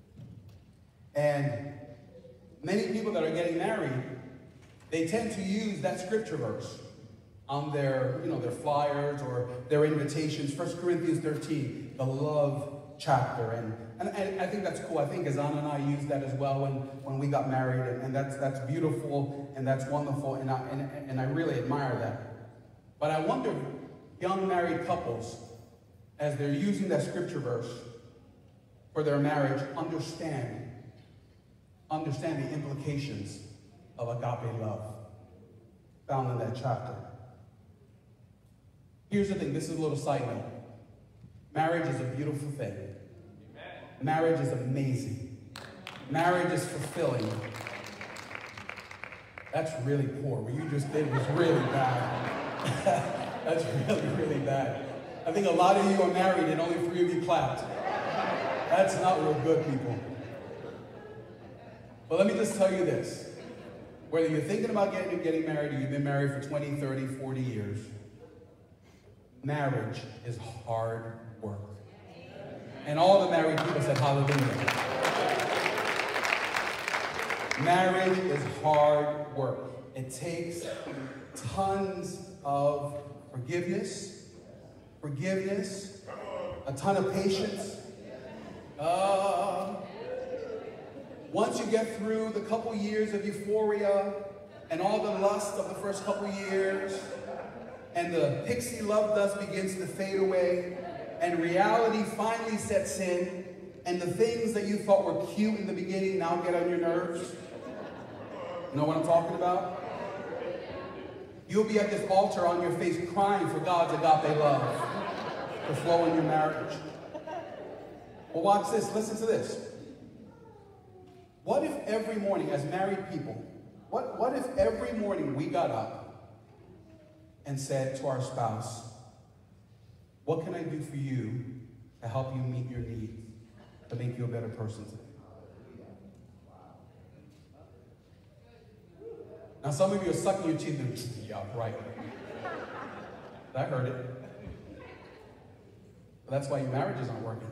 And many people that are getting married, they tend to use that scripture verse on their, you know, their flyers or their invitations. First Corinthians thirteen, the love chapter. And, and, and I think that's cool. I think Azan and I used that as well when, when we got married, and, and that's, that's beautiful and that's wonderful, and I, and, and I really admire that. But I wonder, young married couples, as they're using that scripture verse for their marriage, understand, understand the implications of agape love found in that chapter. Here's the thing, this is a little side note. Marriage is a beautiful thing. Marriage is amazing. Marriage is fulfilling. That's really poor. What you just did was really bad. That's really, really bad. I think a lot of you are married and only three of you clapped. That's not real good, people. But let me just tell you this. Whether you're thinking about getting, getting married or you've been married for twenty, thirty, forty years, marriage is hard work. And all the married people said hallelujah. Marriage is hard work. It takes tons of forgiveness, forgiveness, a ton of patience. Uh, once you get through the couple years of euphoria and all the lust of the first couple years, and the pixie love dust begins to fade away, and reality finally sets in, and the things that you thought were cute in the beginning now get on your nerves. You know what I'm talking about? You'll be at this altar on your face crying for God's agape love to flow in your marriage. Well, watch this. Listen to this. What if every morning, as married people, what, what if every morning we got up and said to our spouse, what can I do for you to help you meet your needs, to make you a better person today? Now, some of you are sucking your teeth and, yeah, right. I heard it. But that's why your marriages aren't working.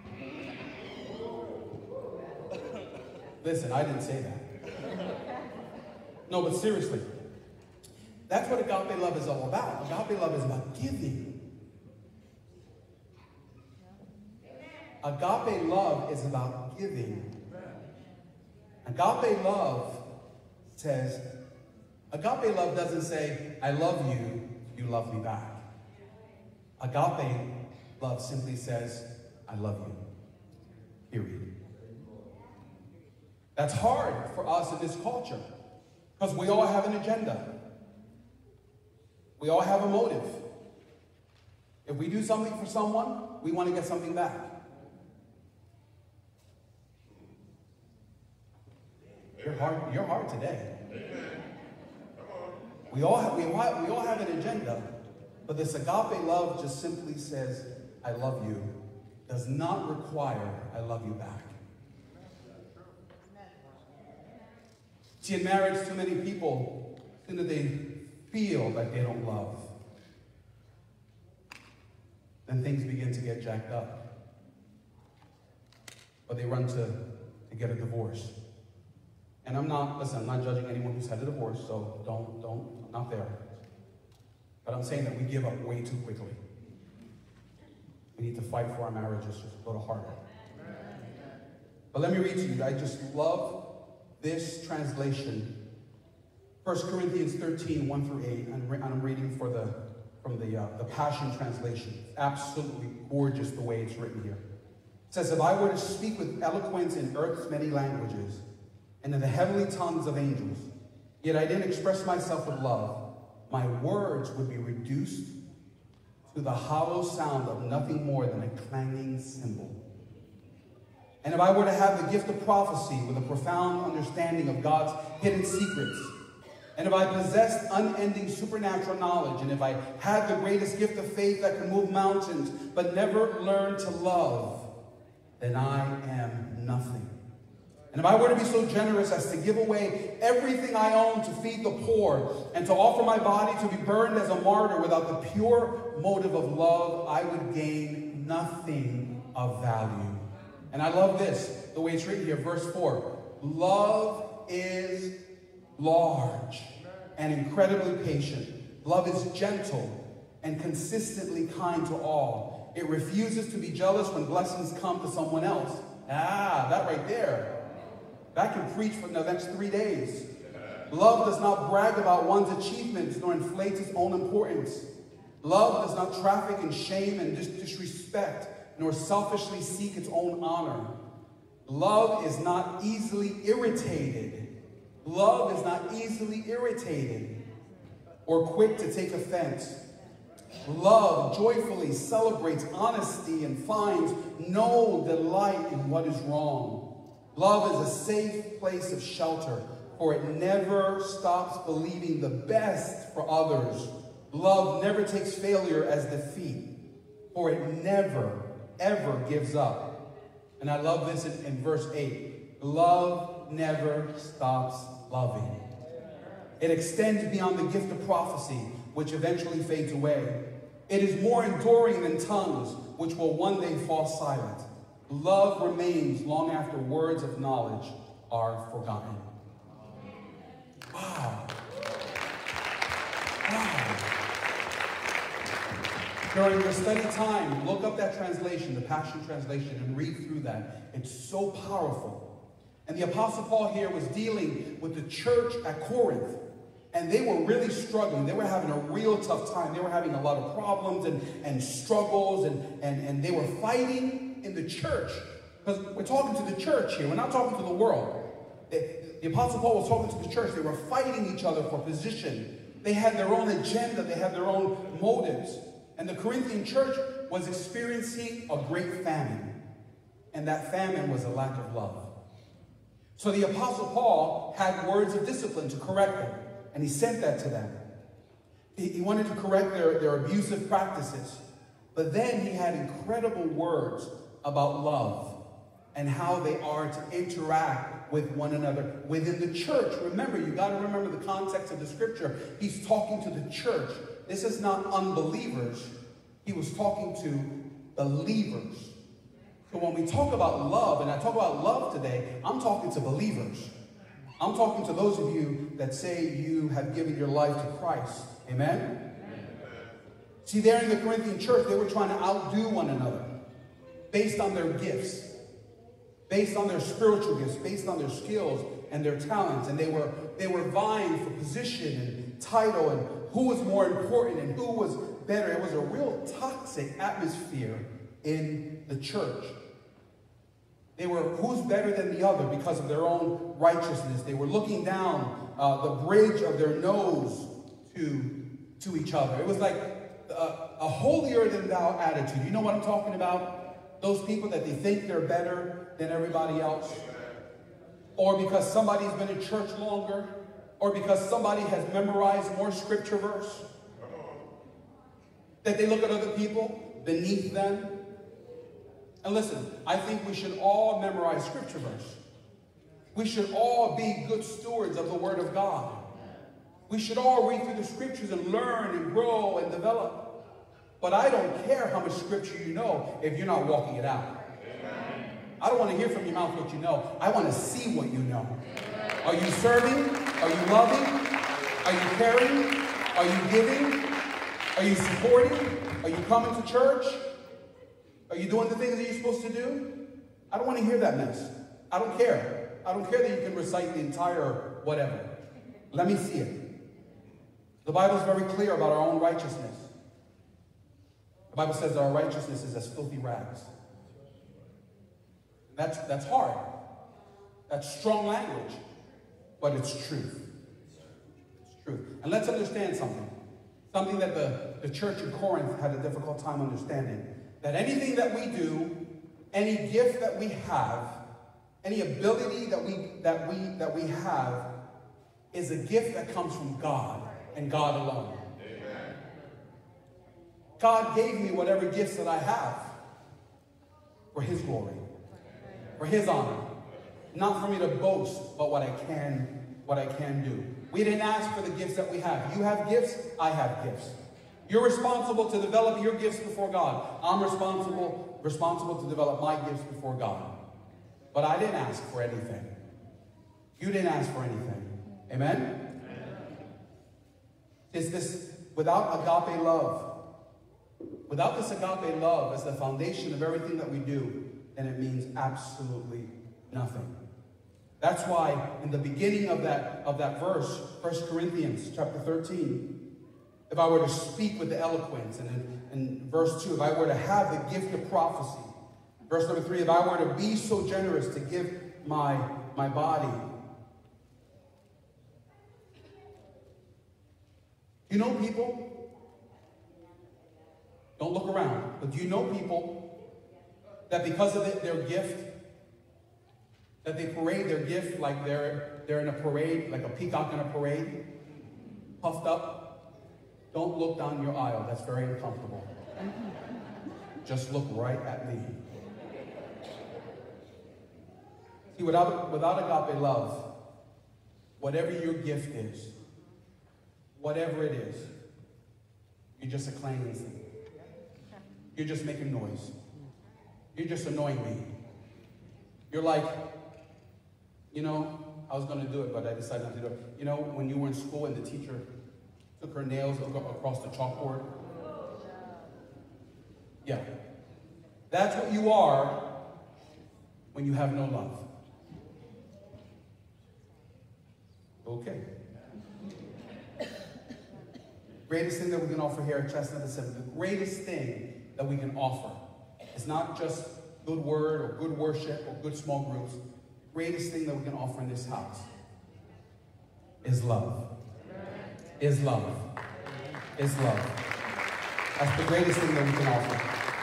Listen, I didn't say that. No, but seriously, that's what agape love is all about. Agape love is about giving. Agape love is about giving. Agape love says, agape love doesn't say, I love you, you love me back. Agape love simply says, I love you. Period. That's hard for us in this culture because we all have an agenda. We all have a motive. If we do something for someone, we want to get something back. You're hard, you're hard today. We all, have, we, all, we all have an agenda, but this agape love just simply says, I love you, does not require I love you back. See, in marriage, too many people think that they feel that they don't love. Then things begin to get jacked up. But they run to, to get a divorce. And I'm not, listen, I'm not judging anyone who's had a divorce, so don't, don't, I'm not there. But I'm saying that we give up way too quickly. We need to fight for our marriages just a little harder. But let me read to you, I just love this translation. First Corinthians thirteen, one through eight, and I'm reading for the, from the, uh, the Passion Translation. It's absolutely gorgeous the way it's written here. It says, if I were to speak with eloquence in earth's many languages, and in the heavenly tongues of angels, yet I didn't express myself with love, my words would be reduced to the hollow sound of nothing more than a clanging cymbal. And if I were to have the gift of prophecy with a profound understanding of God's hidden secrets, and if I possessed unending supernatural knowledge, and if I had the greatest gift of faith that can move mountains, but never learned to love, then I am nothing. And if I were to be so generous as to give away everything I own to feed the poor, and to offer my body to be burned as a martyr without the pure motive of love, I would gain nothing of value. And I love this, the way it's written here, verse four. Love is large and incredibly patient. Love is gentle and consistently kind to all. It refuses to be jealous when blessings come to someone else. Ah, that right there. That can preach for the next three days. Love does not brag about one's achievements nor inflate its own importance. Love does not traffic in shame and dis disrespect nor selfishly seek its own honor. Love is not easily irritated. Love is not easily irritated or quick to take offense. Love joyfully celebrates honesty and finds no delight in what is wrong. Love is a safe place of shelter, for it never stops believing the best for others. Love never takes failure as defeat, for it never, ever gives up. And I love this in, in verse eight. Love never stops loving. It extends beyond the gift of prophecy, which eventually fades away. It is more enduring than tongues, which will one day fall silent. Love remains long after words of knowledge are forgotten. Wow. Wow. During your study time, look up that translation, the Passion Translation, and read through that. It's so powerful. And the Apostle Paul here was dealing with the church at Corinth. And they were really struggling. They were having a real tough time. They were having a lot of problems and, and struggles, and, and, and they were fighting in the church. Because we're talking to the church here. We're not talking to the world. The, the Apostle Paul was talking to the church. They were fighting each other for position. They had their own agenda. They had their own motives. And the Corinthian church was experiencing a great famine. And that famine was a lack of love. So the Apostle Paul had words of discipline to correct them. And he sent that to them. He, he wanted to correct their, their abusive practices. But then he had incredible words about love and how they are to interact with one another within the church. Remember, you got to remember the context of the scripture. He's talking to the church. This is not unbelievers. He was talking to believers. So when we talk about love, and I talk about love today, I'm talking to believers. I'm talking to those of you that say you have given your life to Christ. Amen? Amen? See, there in the Corinthian church, they were trying to outdo one another based on their gifts. based on their spiritual gifts, based on their skills and their talents. And they were, they were vying for position and title and who was more important and who was better. It was a real toxic atmosphere in the church. They were who's better than the other because of their own righteousness. They were looking down uh, the bridge of their nose to, to each other. It was like a, a holier than thou attitude. You know what I'm talking about? Those people that they think they're better than everybody else. Or because somebody's been in church longer. Or because somebody has memorized more scripture verse. That they look at other people beneath them. And listen, I think we should all memorize scripture verse. We should all be good stewards of the word of God. We should all read through the scriptures and learn and grow and develop. But I don't care how much scripture you know if you're not walking it out. I don't want to hear from your mouth what you know. I want to see what you know. Are you serving? Are you loving? Are you caring? Are you giving? Are you supporting? Are you coming to church? Are you doing the things that you're supposed to do? I don't want to hear that mess. I don't care. I don't care that you can recite the entire whatever. Let me see it. The Bible is very clear about our own righteousness. The Bible says that our righteousness is as filthy rags. That's, that's hard. That's strong language. But it's truth. It's truth. And let's understand something. Something that the, the church in Corinth had a difficult time understanding. That anything that we do, any gift that we have, any ability that we, that we, that we have, is a gift that comes from God and God alone. Amen. God gave me whatever gifts that I have for his glory, for his honor. Not for me to boast, but what I can, what I can do. We didn't ask for the gifts that we have. You have gifts, I have gifts. You're responsible to develop your gifts before God. I'm responsible, responsible to develop my gifts before God. But I didn't ask for anything. You didn't ask for anything. Amen? Amen. Is this without agape love? Without this agape love as the foundation of everything that we do, then it means absolutely nothing. That's why in the beginning of that, of that verse, First Corinthians chapter thirteen, if I were to speak with the eloquence, and in, in verse two, if I were to have the gift of prophecy, verse number three, if I were to be so generous to give my, my body. You know people? Don't look around, but do you know people that because of it, their gift, that they parade their gift like they're, they're in a parade, like a peacock in a parade, puffed up? Don't look down your aisle. That's very uncomfortable. Just look right at me. See, without, without agape love, whatever your gift is, whatever it is, you're just a clanging thing. You're just making noise. You're just annoying me. You're like, you know, I was going to do it, but I decided not to do it. You know, when you were in school and the teacher took her nails across the chalkboard? Yeah. That's what you are when you have no love. Okay. Greatest thing that we can offer here at Chestnut and Seventh, the greatest thing that we can offer is not just good word or good worship or good small groups. The greatest thing that we can offer in this house is love. Is love. Is love. That's the greatest thing that we can offer.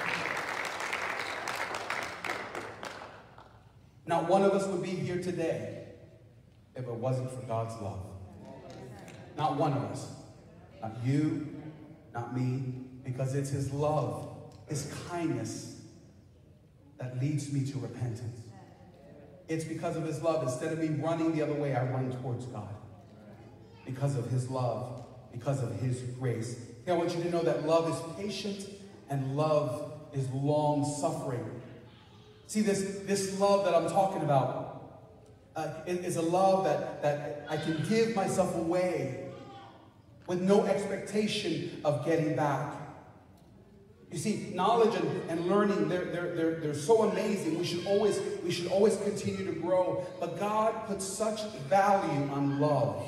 Not one of us would be here today if it wasn't for God's love. Not one of us. Not you, not me, because it's his love, his kindness that leads me to repentance. It's because of his love. Instead of me running the other way, I run towards God. Because of his love, because of his grace. I want you to know that love is patient and love is long-suffering. See, this, this love that I'm talking about uh, is a love that, that I can give myself away with no expectation of getting back. You see, knowledge and, and learning, they're, they're, they're, they're so amazing. We should always, we should always continue to grow. But God puts such value on love.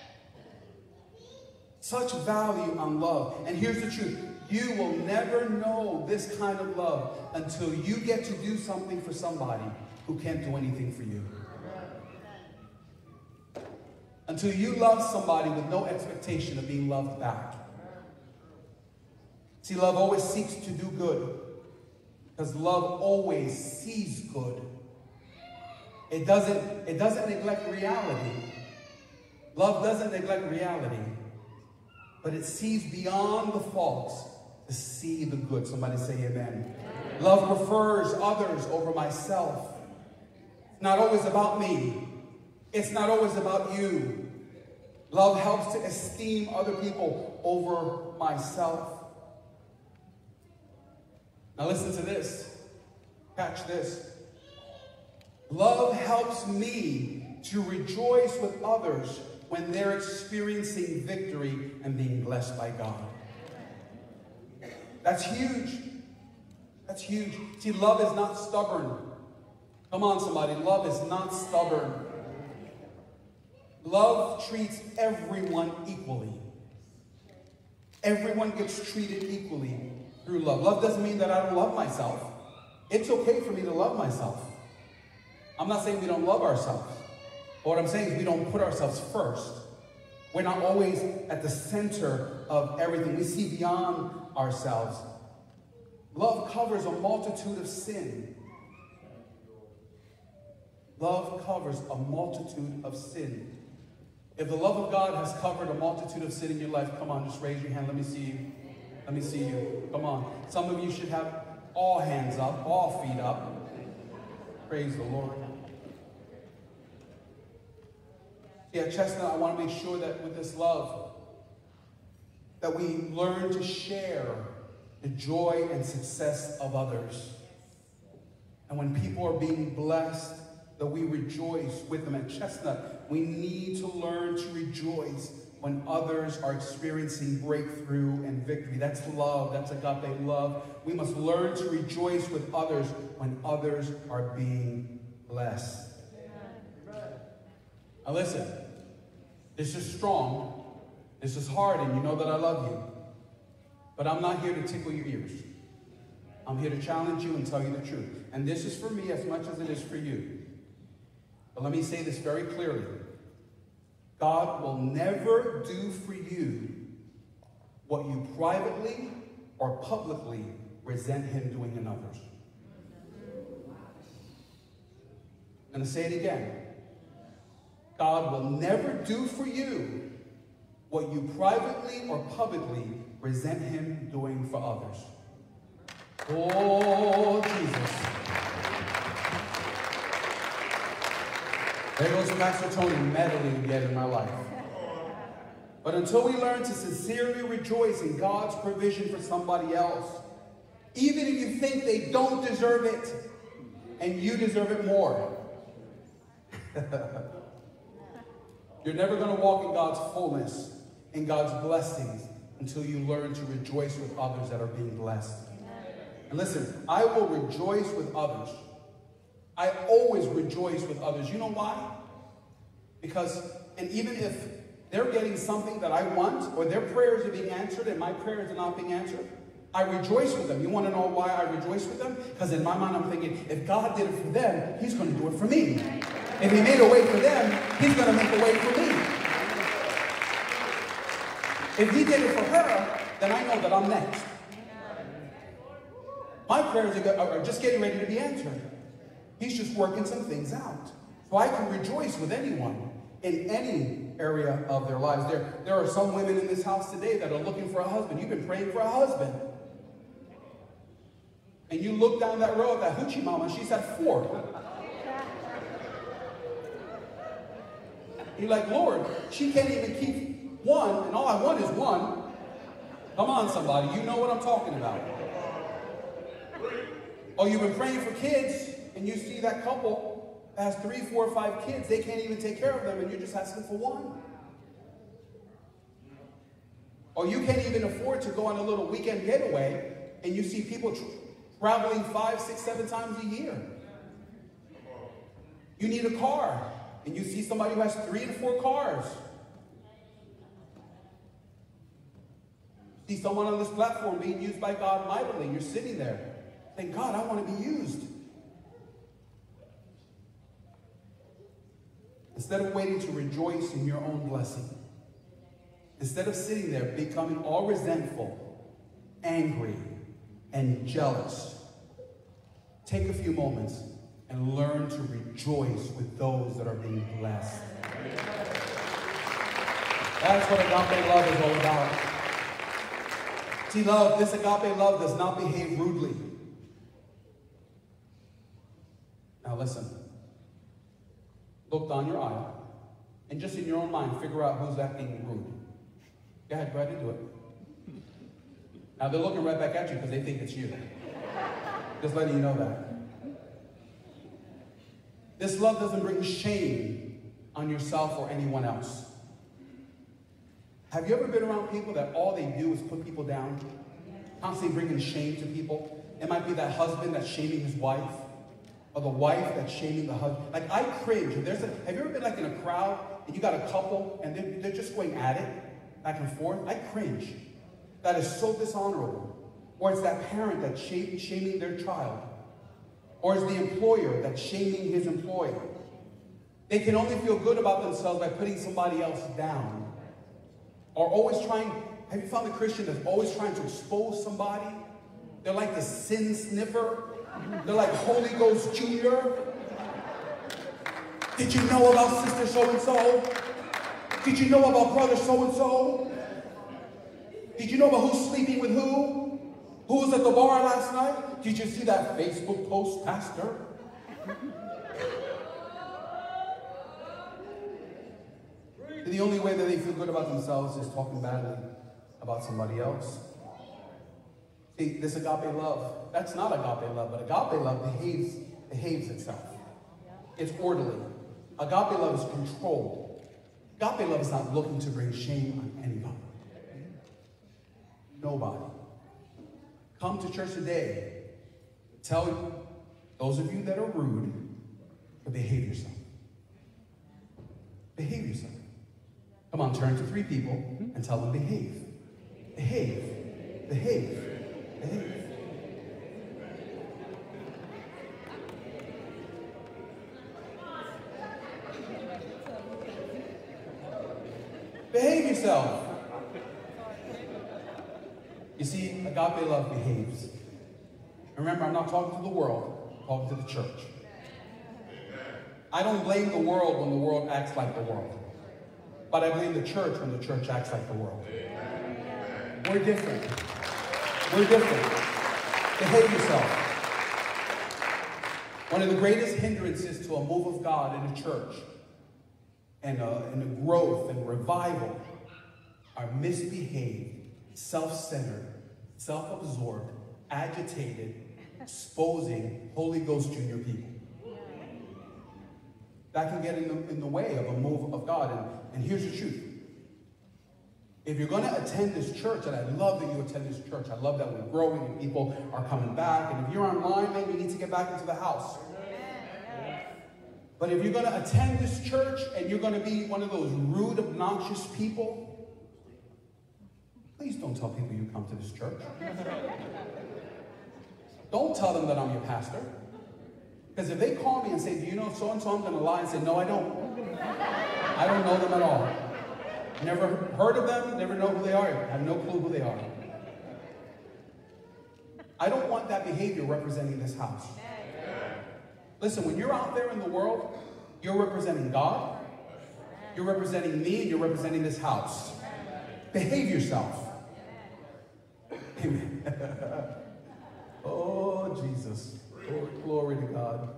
Such value on love. And here's the truth. You will never know this kind of love until you get to do something for somebody who can't do anything for you. Until you love somebody with no expectation of being loved back. See, love always seeks to do good. Because love always sees good. It doesn't, it doesn't neglect reality. Love doesn't neglect reality. But it sees beyond the faults to see the good. Somebody say amen. Amen. Love prefers others over myself. It's not always about me. It's not always about you. Love helps to esteem other people over myself. Now listen to this. Catch this. Love helps me to rejoice with others when they're experiencing victory and being blessed by God. That's huge. That's huge. See, love is not stubborn. Come on, somebody. Love is not stubborn. Love treats everyone equally. Everyone gets treated equally through love. Love doesn't mean that I don't love myself. It's okay for me to love myself. I'm not saying we don't love ourselves. But what I'm saying is we don't put ourselves first. We're not always at the center of everything. We see beyond ourselves. Love covers a multitude of sin. Love covers a multitude of sin. If the love of God has covered a multitude of sin in your life, come on, just raise your hand. Let me see you. Let me see you. Come on. Some of you should have all hands up, all feet up. Praise the Lord. Yeah, Chestnut, I want to make sure that with this love, that we learn to share the joy and success of others. And when people are being blessed, that we rejoice with them. At Chestnut, we need to learn to rejoice when others are experiencing breakthrough and victory. That's love. That's agape love. We must learn to rejoice with others when others are being blessed. Now listen, this is strong. This is hard, and you know that I love you. But I'm not here to tickle your ears. I'm here to challenge you and tell you the truth. And this is for me as much as it is for you. But let me say this very clearly. God will never do for you what you privately or publicly resent him doing in others. I'm going to say it again. God will never do for you what you privately or publicly resent him doing for others. Oh, Jesus. There goes Pastor Tony meddling again in my life. But until we learn to sincerely rejoice in God's provision for somebody else, even if you think they don't deserve it, and you deserve it more, you're never going to walk in God's fullness, in God's blessings, until you learn to rejoice with others that are being blessed. And listen, I will rejoice with others. I always rejoice with others. You know why? Because, and even if they're getting something that I want, or their prayers are being answered and my prayers are not being answered, I rejoice with them. You want to know why I rejoice with them? Because in my mind I'm thinking, if God did it for them, he's going to do it for me. If he made a way for them, he's going to make a way for me. If he did it for her, then I know that I'm next. My prayers are just getting ready to be answered. He's just working some things out. So I can rejoice with anyone in any area of their lives. There, there are some women in this house today that are looking for a husband. You've been praying for a husband. And you look down that road at that hoochie mama, she's at four. You're like, Lord, she can't even keep one, and all I want is one. Come on, somebody. You know what I'm talking about. Oh, you've been praying for kids, and you see that couple that has three, four, five kids. They can't even take care of them, and you're just asking for one. Or you can't even afford to go on a little weekend getaway, and you see people tra traveling five, six, seven times a year. You need a car, and you see somebody who has three and four cars. You see someone on this platform being used by God mightily, and you're sitting there saying, God, I want to be used. Instead of waiting to rejoice in your own blessing, instead of sitting there becoming all resentful, angry, and jealous, take a few moments and learn to rejoice with those that are being blessed. That's what agape love is all about. See, love, this agape love does not behave rudely. Now listen. Look down your aisle, and just in your own mind, figure out who's acting rude. Go ahead, go ahead and do it. Now they're looking right back at you because they think it's you. Just letting you know that. This love doesn't bring shame on yourself or anyone else. Have you ever been around people that all they do is put people down? Constantly bringing shame to people? It might be that husband that's shaming his wife, or the wife that's shaming the husband. Like, I cringe. There's a, have you ever been like in a crowd and you got a couple and they're, they're just going at it, back and forth? I cringe. That is so dishonorable. Or it's that parent that's shaming, shaming their child. Or it's the employer that's shaming his employee. They can only feel good about themselves by putting somebody else down. Or always trying, have you found a Christian that's always trying to expose somebody? They're like the sin sniffer. They're like Holy Ghost Junior Did you know about sister so-and-so? Did you know about brother so-and-so? Did you know about who's sleeping with who? Who was at the bar last night? Did you see that Facebook post, Pastor? The only way that they feel good about themselves is talking badly about somebody else. See, this agape love, that's not agape love, but agape love behaves, behaves itself. It's orderly. Agape love is controlled. Agape love is not looking to bring shame on anybody. Nobody. Come to church today. Tell those of you that are rude to behave yourself. Behave yourself. Come on, turn to three people and tell them behave. Behave. Behave. Behave. Behave yourself. You see, agape love behaves. Remember, I'm not talking to the world, I'm talking to the church. I don't blame the world when the world acts like the world. But I blame the church when the church acts like the world. We're different. We're different. Behave yourself. One of the greatest hindrances to a move of God in a church and a, and a growth and revival are misbehaved, self-centered, self-absorbed, agitated, exposing Holy Ghost Junior people. That can get in the, in the way of a move of God. And, and here's the truth. If you're going to attend this church, and I love that you attend this church, I love that we're growing and people are coming back. And if you're online, maybe you need to get back into the house. But if you're going to attend this church and you're going to be one of those rude, obnoxious people, please don't tell people you come to this church. Don't tell them that I'm your pastor. Because if they call me and say, do you know so-and-so, I'm going to lie and say, no, I don't. I don't know them at all. Never heard of them, never know who they are. I have no clue who they are. I don't want that behavior representing this house. Listen, when you're out there in the world, you're representing God, you're representing me, and you're representing this house. Behave yourself. Amen. Oh, Jesus. Glory, glory to God.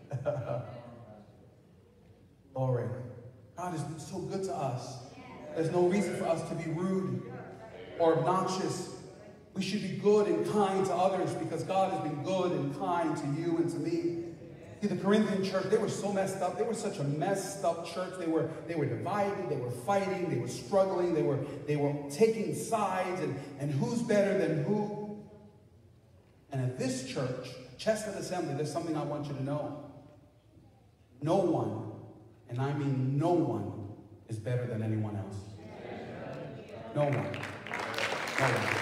Glory. God has been so good to us. There's no reason for us to be rude or obnoxious. We should be good and kind to others because God has been good and kind to you and to me. See, the Corinthian church, they were so messed up. They were such a messed up church. They were, they were divided. They were fighting. They were struggling. They were, they were taking sides. And, and who's better than who? And at this church, Chestnut Assembly, there's something I want you to know. No one, and I mean no one, is better than anyone else. No one. No one.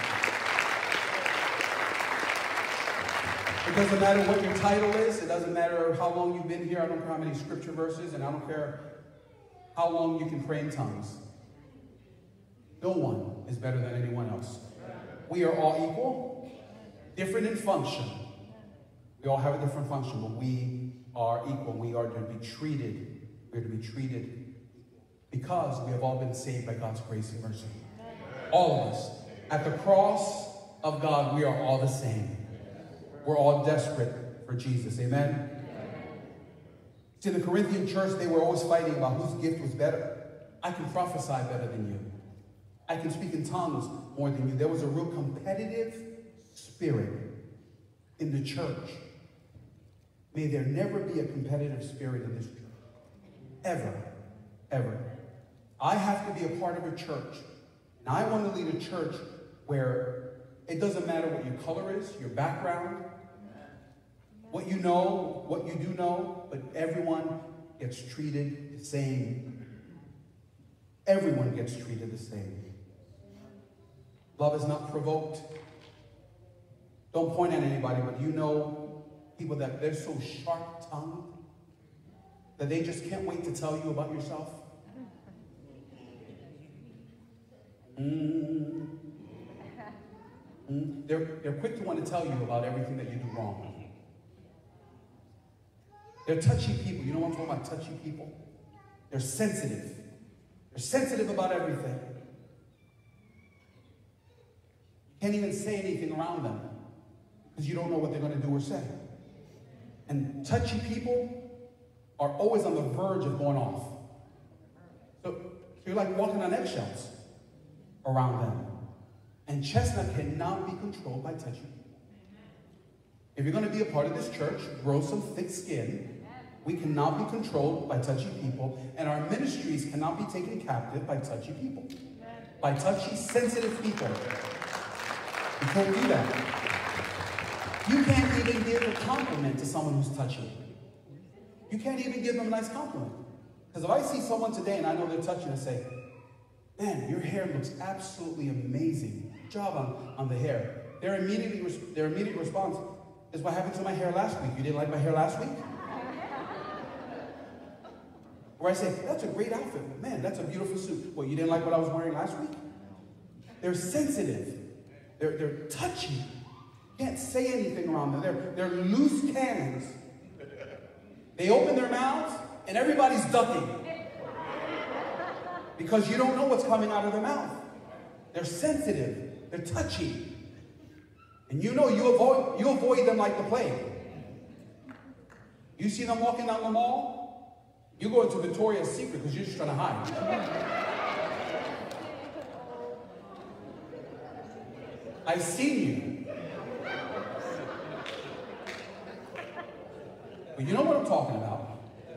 It doesn't matter what your title is. It doesn't matter how long you've been here. I don't care how many scripture verses, and I don't care how long you can pray in tongues. No one is better than anyone else. We are all equal, different in function. We all have a different function, but we are equal. We are to be treated. We are to be treated because we have all been saved by God's grace and mercy. All of us. At the cross of God, we are all the same. We're all desperate for Jesus. Amen? See, in the Corinthian church, they were always fighting about whose gift was better. I can prophesy better than you. I can speak in tongues more than you. There was a real competitive spirit in the church. May there never be a competitive spirit in this church. Ever. Ever. I have to be a part of a church. And I want to lead a church where it doesn't matter what your color is, your background, what you know, what you do know, but everyone gets treated the same. Everyone gets treated the same. Love is not provoked. Don't point at anybody, but you know people that they're so sharp-tongued that they just can't wait to tell you about yourself. Mm. Mm. They're, they're quick to want to tell you about everything that you do wrong. They're touchy people. You know what I'm talking about? Touchy people. They're sensitive. They're sensitive about everything. You can't even say anything around them because you don't know what they're going to do or say. And touchy people are always on the verge of going off. So you're like walking on eggshells around them. And Chestnut cannot be controlled by touchy people. If you're going to be a part of this church, grow some thick skin. We cannot be controlled by touchy people, and our ministries cannot be taken captive by touchy people. By touchy, sensitive people. You can't do that. You can't even give a compliment to someone who's touchy. You can't even give them a nice compliment. Because if I see someone today and I know they're touchy, and I say, man, your hair looks absolutely amazing. Good job on, on the hair. Their immediate, their immediate response is, what happened to my hair last week? You didn't like my hair last week? Or I say, that's a great outfit. Man, that's a beautiful suit. Well, you didn't like what I was wearing last week? They're sensitive. They're, they're touchy. You can't say anything around them. They're, they're loose cannons. They open their mouths, and everybody's ducking. Because you don't know what's coming out of their mouth. They're sensitive. They're touchy. And you know you avoid, you avoid them like the plague. You see them walking down the mall, you go into Victoria's Secret because you're just trying to hide. I've seen you. But you know what I'm talking about.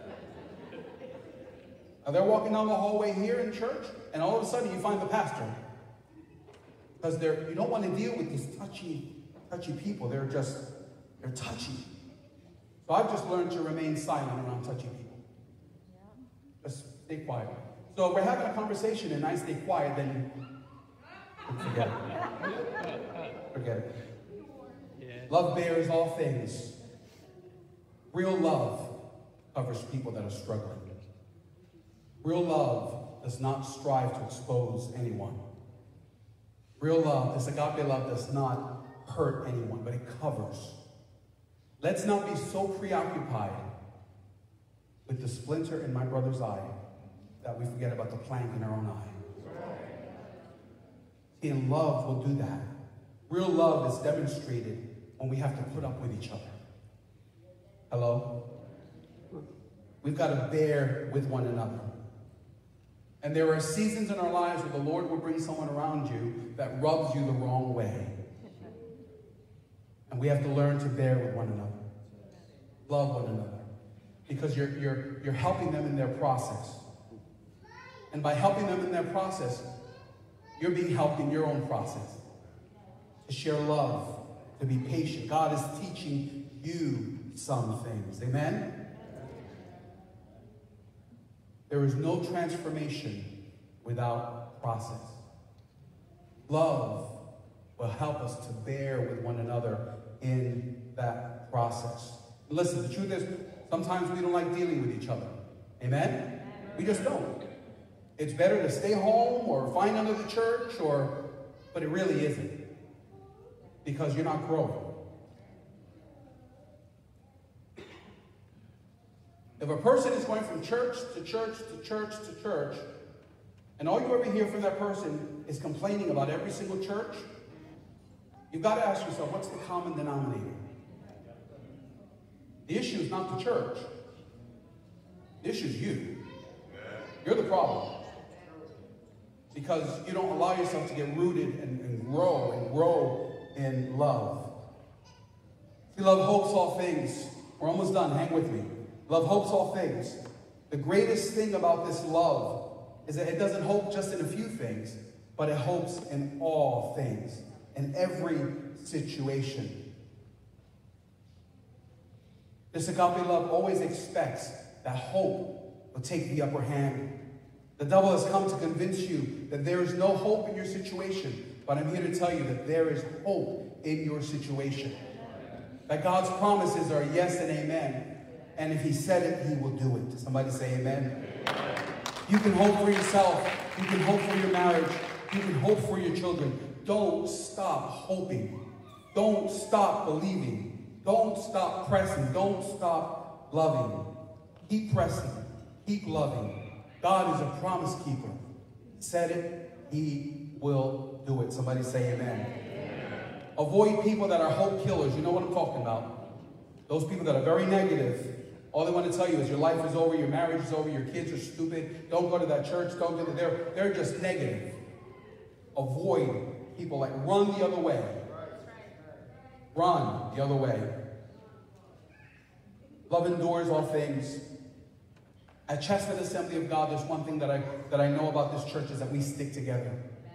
Now they're walking down the hallway here in church, and all of a sudden you find the pastor. Because they're, you don't want to deal with these touchy, touchy people. They're just, they're touchy. So I've just learned to remain silent around touchy people. Just stay quiet. So if we're having a conversation and I stay quiet, then forget it. Forget it. Yeah. Love bears all things. Real love covers people that are struggling. Real love does not strive to expose anyone. Real love, this agape love, does not hurt anyone, but it covers. Let's not be so preoccupied with the splinter in my brother's eye that we forget about the plank in our own eye. In love will do that. Real love is demonstrated when we have to put up with each other. Hello? We've got to bear with one another. And there are seasons in our lives where the Lord will bring someone around you that rubs you the wrong way. And we have to learn to bear with one another. Love one another. Because you're, you're, you're helping them in their process. And by helping them in their process, you're being helped in your own process. To share love to be patient. God is teaching you some things. Amen? There is no transformation without process. Love will help us to bear with one another in that process. Listen, the truth is, sometimes we don't like dealing with each other. Amen? We just don't. It's better to stay home or find another church, or, but it really isn't. Because you're not growing. If a person is going from church to church to church to church, and all you ever hear from that person is complaining about every single church, you've got to ask yourself, what's the common denominator? The issue is not the church. The issue is you. You're the problem. Because you don't allow yourself to get rooted and, and grow and grow in love. See, love hopes all things. We're almost done. Hang with me. Love hopes all things. The greatest thing about this love is that it doesn't hope just in a few things, but it hopes in all things, in every situation. This agape love always expects that hope will take the upper hand. The devil has come to convince you that there is no hope in your situation, but I'm here to tell you that there is hope in your situation. That God's promises are yes and amen. And if he said it, he will do it. Somebody say amen. Amen. You can hope for yourself. You can hope for your marriage. You can hope for your children. Don't stop hoping. Don't stop believing. Don't stop pressing. Don't stop loving. Keep pressing. Keep loving. God is a promise keeper. He said it, he will do it. Somebody say amen. Amen. Avoid people that are hope killers. You know what I'm talking about. Those people that are very negative. All they want to tell you is your life is over, your marriage is over, your kids are stupid. Don't go to that church. Don't go to there. They're just negative. Avoid people like run the other way. Run the other way. Love endures all things. At Chestnut Assembly of God, there's one thing that I, that I know about this church is that we stick together.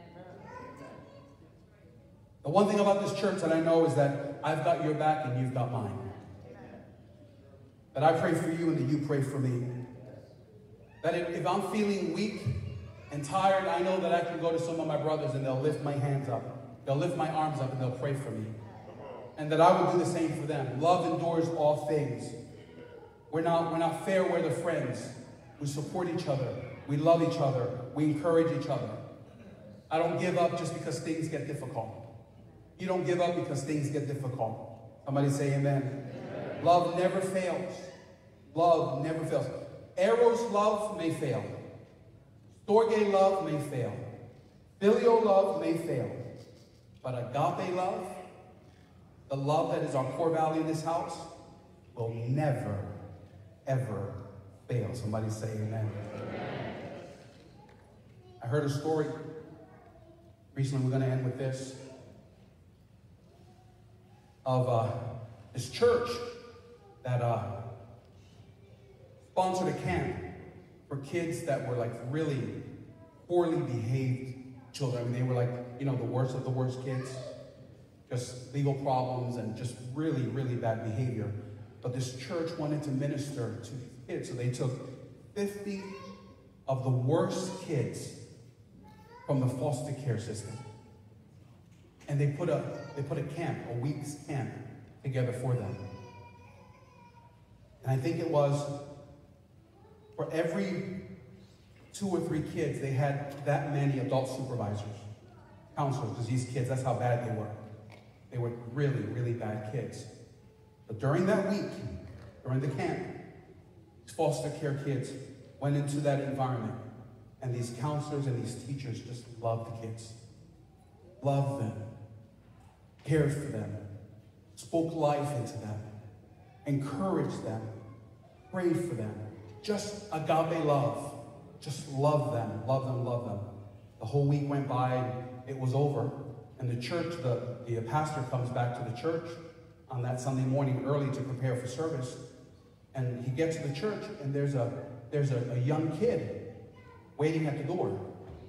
The one thing about this church that I know is that I've got your back and you've got mine. That I pray for you and that you pray for me. That if I'm feeling weak and tired, I know that I can go to some of my brothers and they'll lift my hands up. They'll lift my arms up and they'll pray for me. And that I will do the same for them. Love endures all things. We're not, we're not fair weather friends. We support each other. We love each other. We encourage each other. I don't give up just because things get difficult. You don't give up because things get difficult. Somebody say amen. Amen. Love never fails. Love never fails. Eros love may fail. Storge love may fail. Filial love may fail. But agape love, the love that is our core value in this house, will never, ever fail. Somebody say amen. Amen. I heard a story. Recently, we're going to end with this. Of uh, this church that uh, sponsored a camp for kids that were like really poorly behaved children. I mean, they were like, you know, the worst of the worst kids. Just legal problems and just really, really bad behavior. But this church wanted to minister to these kids. So they took fifty of the worst kids from the foster care system. And they put a they put a camp, a week's camp, together for them. And I think it was for every two or three kids, they had that many adult supervisors, counselors, because these kids, that's how bad they were. They were really, really bad kids. But during that week, during the camp, these foster care kids went into that environment, and these counselors and these teachers just loved the kids, loved them, cared for them, spoke life into them, encouraged them, prayed for them. Just agape love. Just love them, love them, love them. The whole week went by, and it was over. And the church, the, the pastor comes back to the church on that Sunday morning early to prepare for service. And he gets to the church, and there's a, there's a, a young kid waiting at the door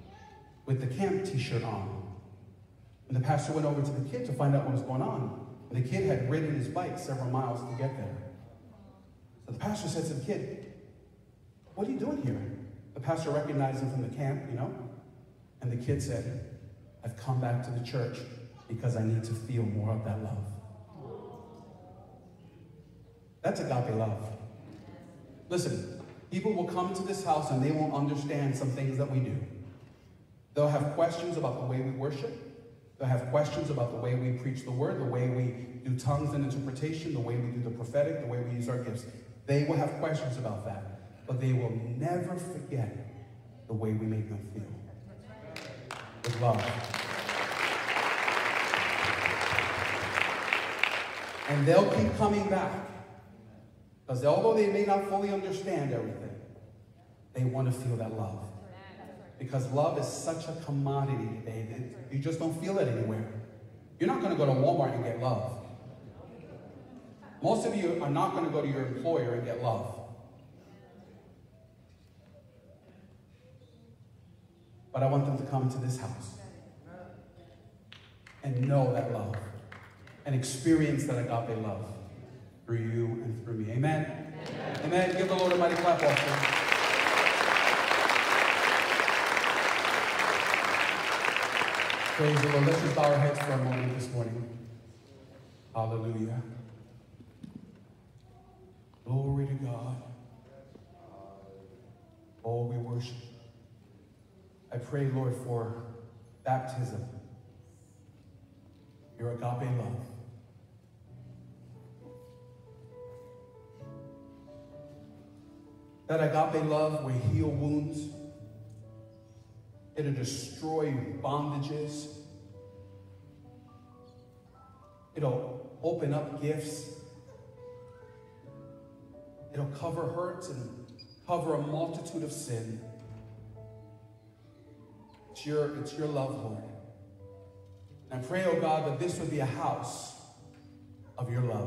with the camp t-shirt on. And the pastor went over to the kid to find out what was going on. And the kid had ridden his bike several miles to get there. So the pastor said to the kid, "What are you doing here?" The pastor recognized him from the camp, you know. And the kid said, "I've come back to the church because I need to feel more of that love." That's agape love. Listen, people will come into this house and they won't understand some things that we do. They'll have questions about the way we worship. They'll have questions about the way we preach the word, the way we do tongues and interpretation, the way we do the prophetic, the way we use our gifts. They will have questions about that, but they will never forget the way we make them feel. With love. And they'll keep coming back. Because although they may not fully understand everything, they want to feel that love. Because love is such a commodity today that you just don't feel it anywhere. You're not going to go to Walmart and get love. Most of you are not going to go to your employer and get love. But I want them to come to this house and know that love and experience that agape love through you and through me. Amen? Amen. Amen. Give the Lord a mighty clap offering. Praise the Lord. Let's just bow our heads for a moment this morning. Hallelujah. Glory to God. Oh, we worship. I pray, Lord, for baptism, your agape love. That agape love will heal wounds. It'll destroy bondages. It'll open up gifts. It'll cover hurts and cover a multitude of sin. It's your, it's your love, Lord. And I pray, oh God, that this would be a house of your love.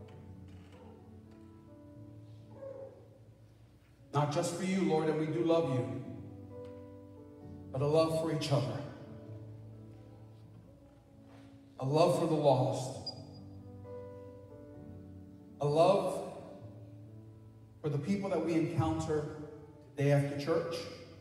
Not just for you, Lord, and we do love you, but a love for each other. A love for the lost. A love for the people that we encounter day after church.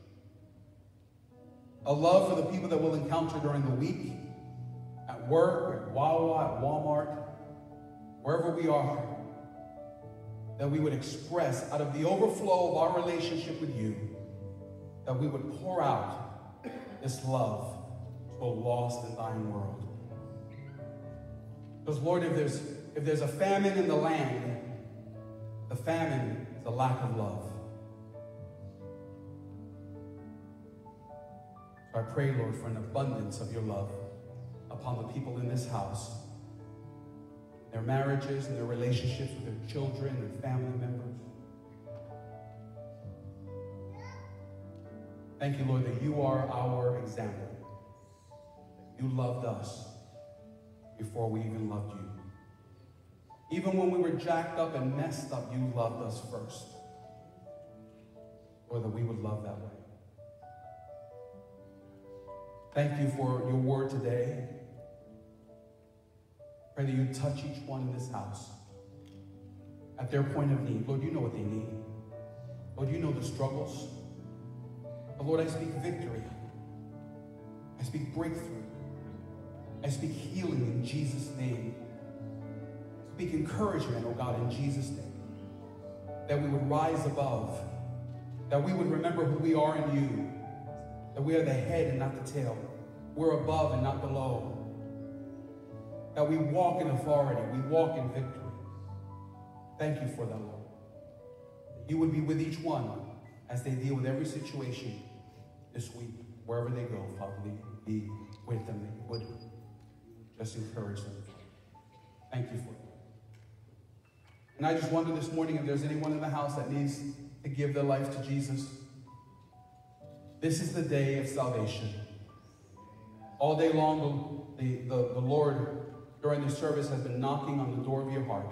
A love for the people that we'll encounter during the week, at work, at Wawa, at Walmart, wherever we are, that we would express out of the overflow of our relationship with you, that we would pour out this love to a lost and dying world. Because Lord, if there's, if there's a famine in the land, the famine is a lack of love. So I pray, Lord, for an abundance of your love upon the people in this house, their marriages and their relationships with their children and family members. Thank you, Lord, that you are our example. You loved us before we even loved you. Even when we were jacked up and messed up, you loved us first. Or that we would love that way. Thank you for your word today. Pray that you touch each one in this house at their point of need. Lord, you know what they need. Lord, you know the struggles. But Lord, I speak victory. I speak breakthrough. I speak healing in Jesus' name. I speak encouragement, oh God, in Jesus' name. That we would rise above. That we would remember who we are in you. That we are the head and not the tail. We're above and not below. That we walk in authority. We walk in victory. Thank you for that, Lord. That you would be with each one as they deal with every situation this week. Wherever they go, Father, be with them. That you would just encourage them. Thank you for it. And I just wonder this morning if there's anyone in the house that needs to give their life to Jesus. This is the day of salvation. All day long, the, the, the Lord, during the service, has been knocking on the door of your heart.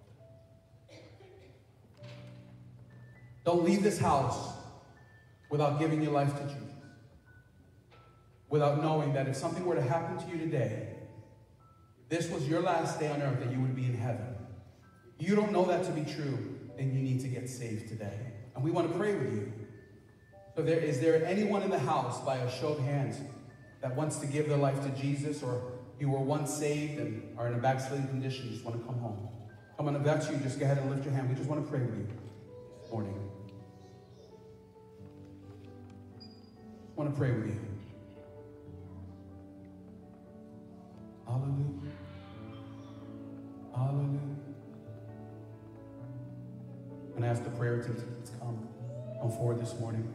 Don't leave this house without giving your life to Jesus. Without knowing that if something were to happen to you today, this was your last day on earth, that you would be in heaven. You don't know that to be true, then you need to get saved today. And we want to pray with you. So there, is there anyone in the house, by a show of hands, that wants to give their life to Jesus, or you were once saved and are in a backsliding condition, you just want to come home? Come on, if that's you, just go ahead and lift your hand. We just want to pray with you this morning. I want to pray with you. Hallelujah. Hallelujah. And I ask the prayer team to come, come forward this morning.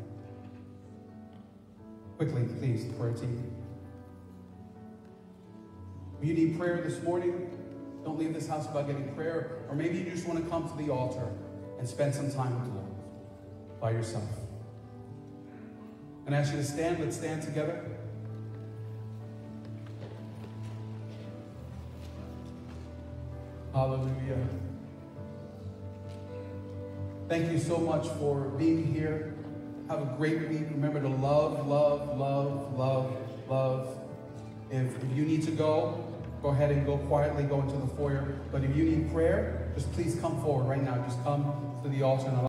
Quickly, please, the prayer team. If you need prayer this morning, don't leave this house without getting prayer. Or maybe you just want to come to the altar and spend some time with the Lord by yourself. And I ask you to stand. Let's stand together. Hallelujah. Thank you so much for being here. Have a great week. Remember to love, love, love, love, love. If, if you need to go, go ahead and go quietly, go into the foyer. But if you need prayer, just please come forward right now. Just come to the altar and allow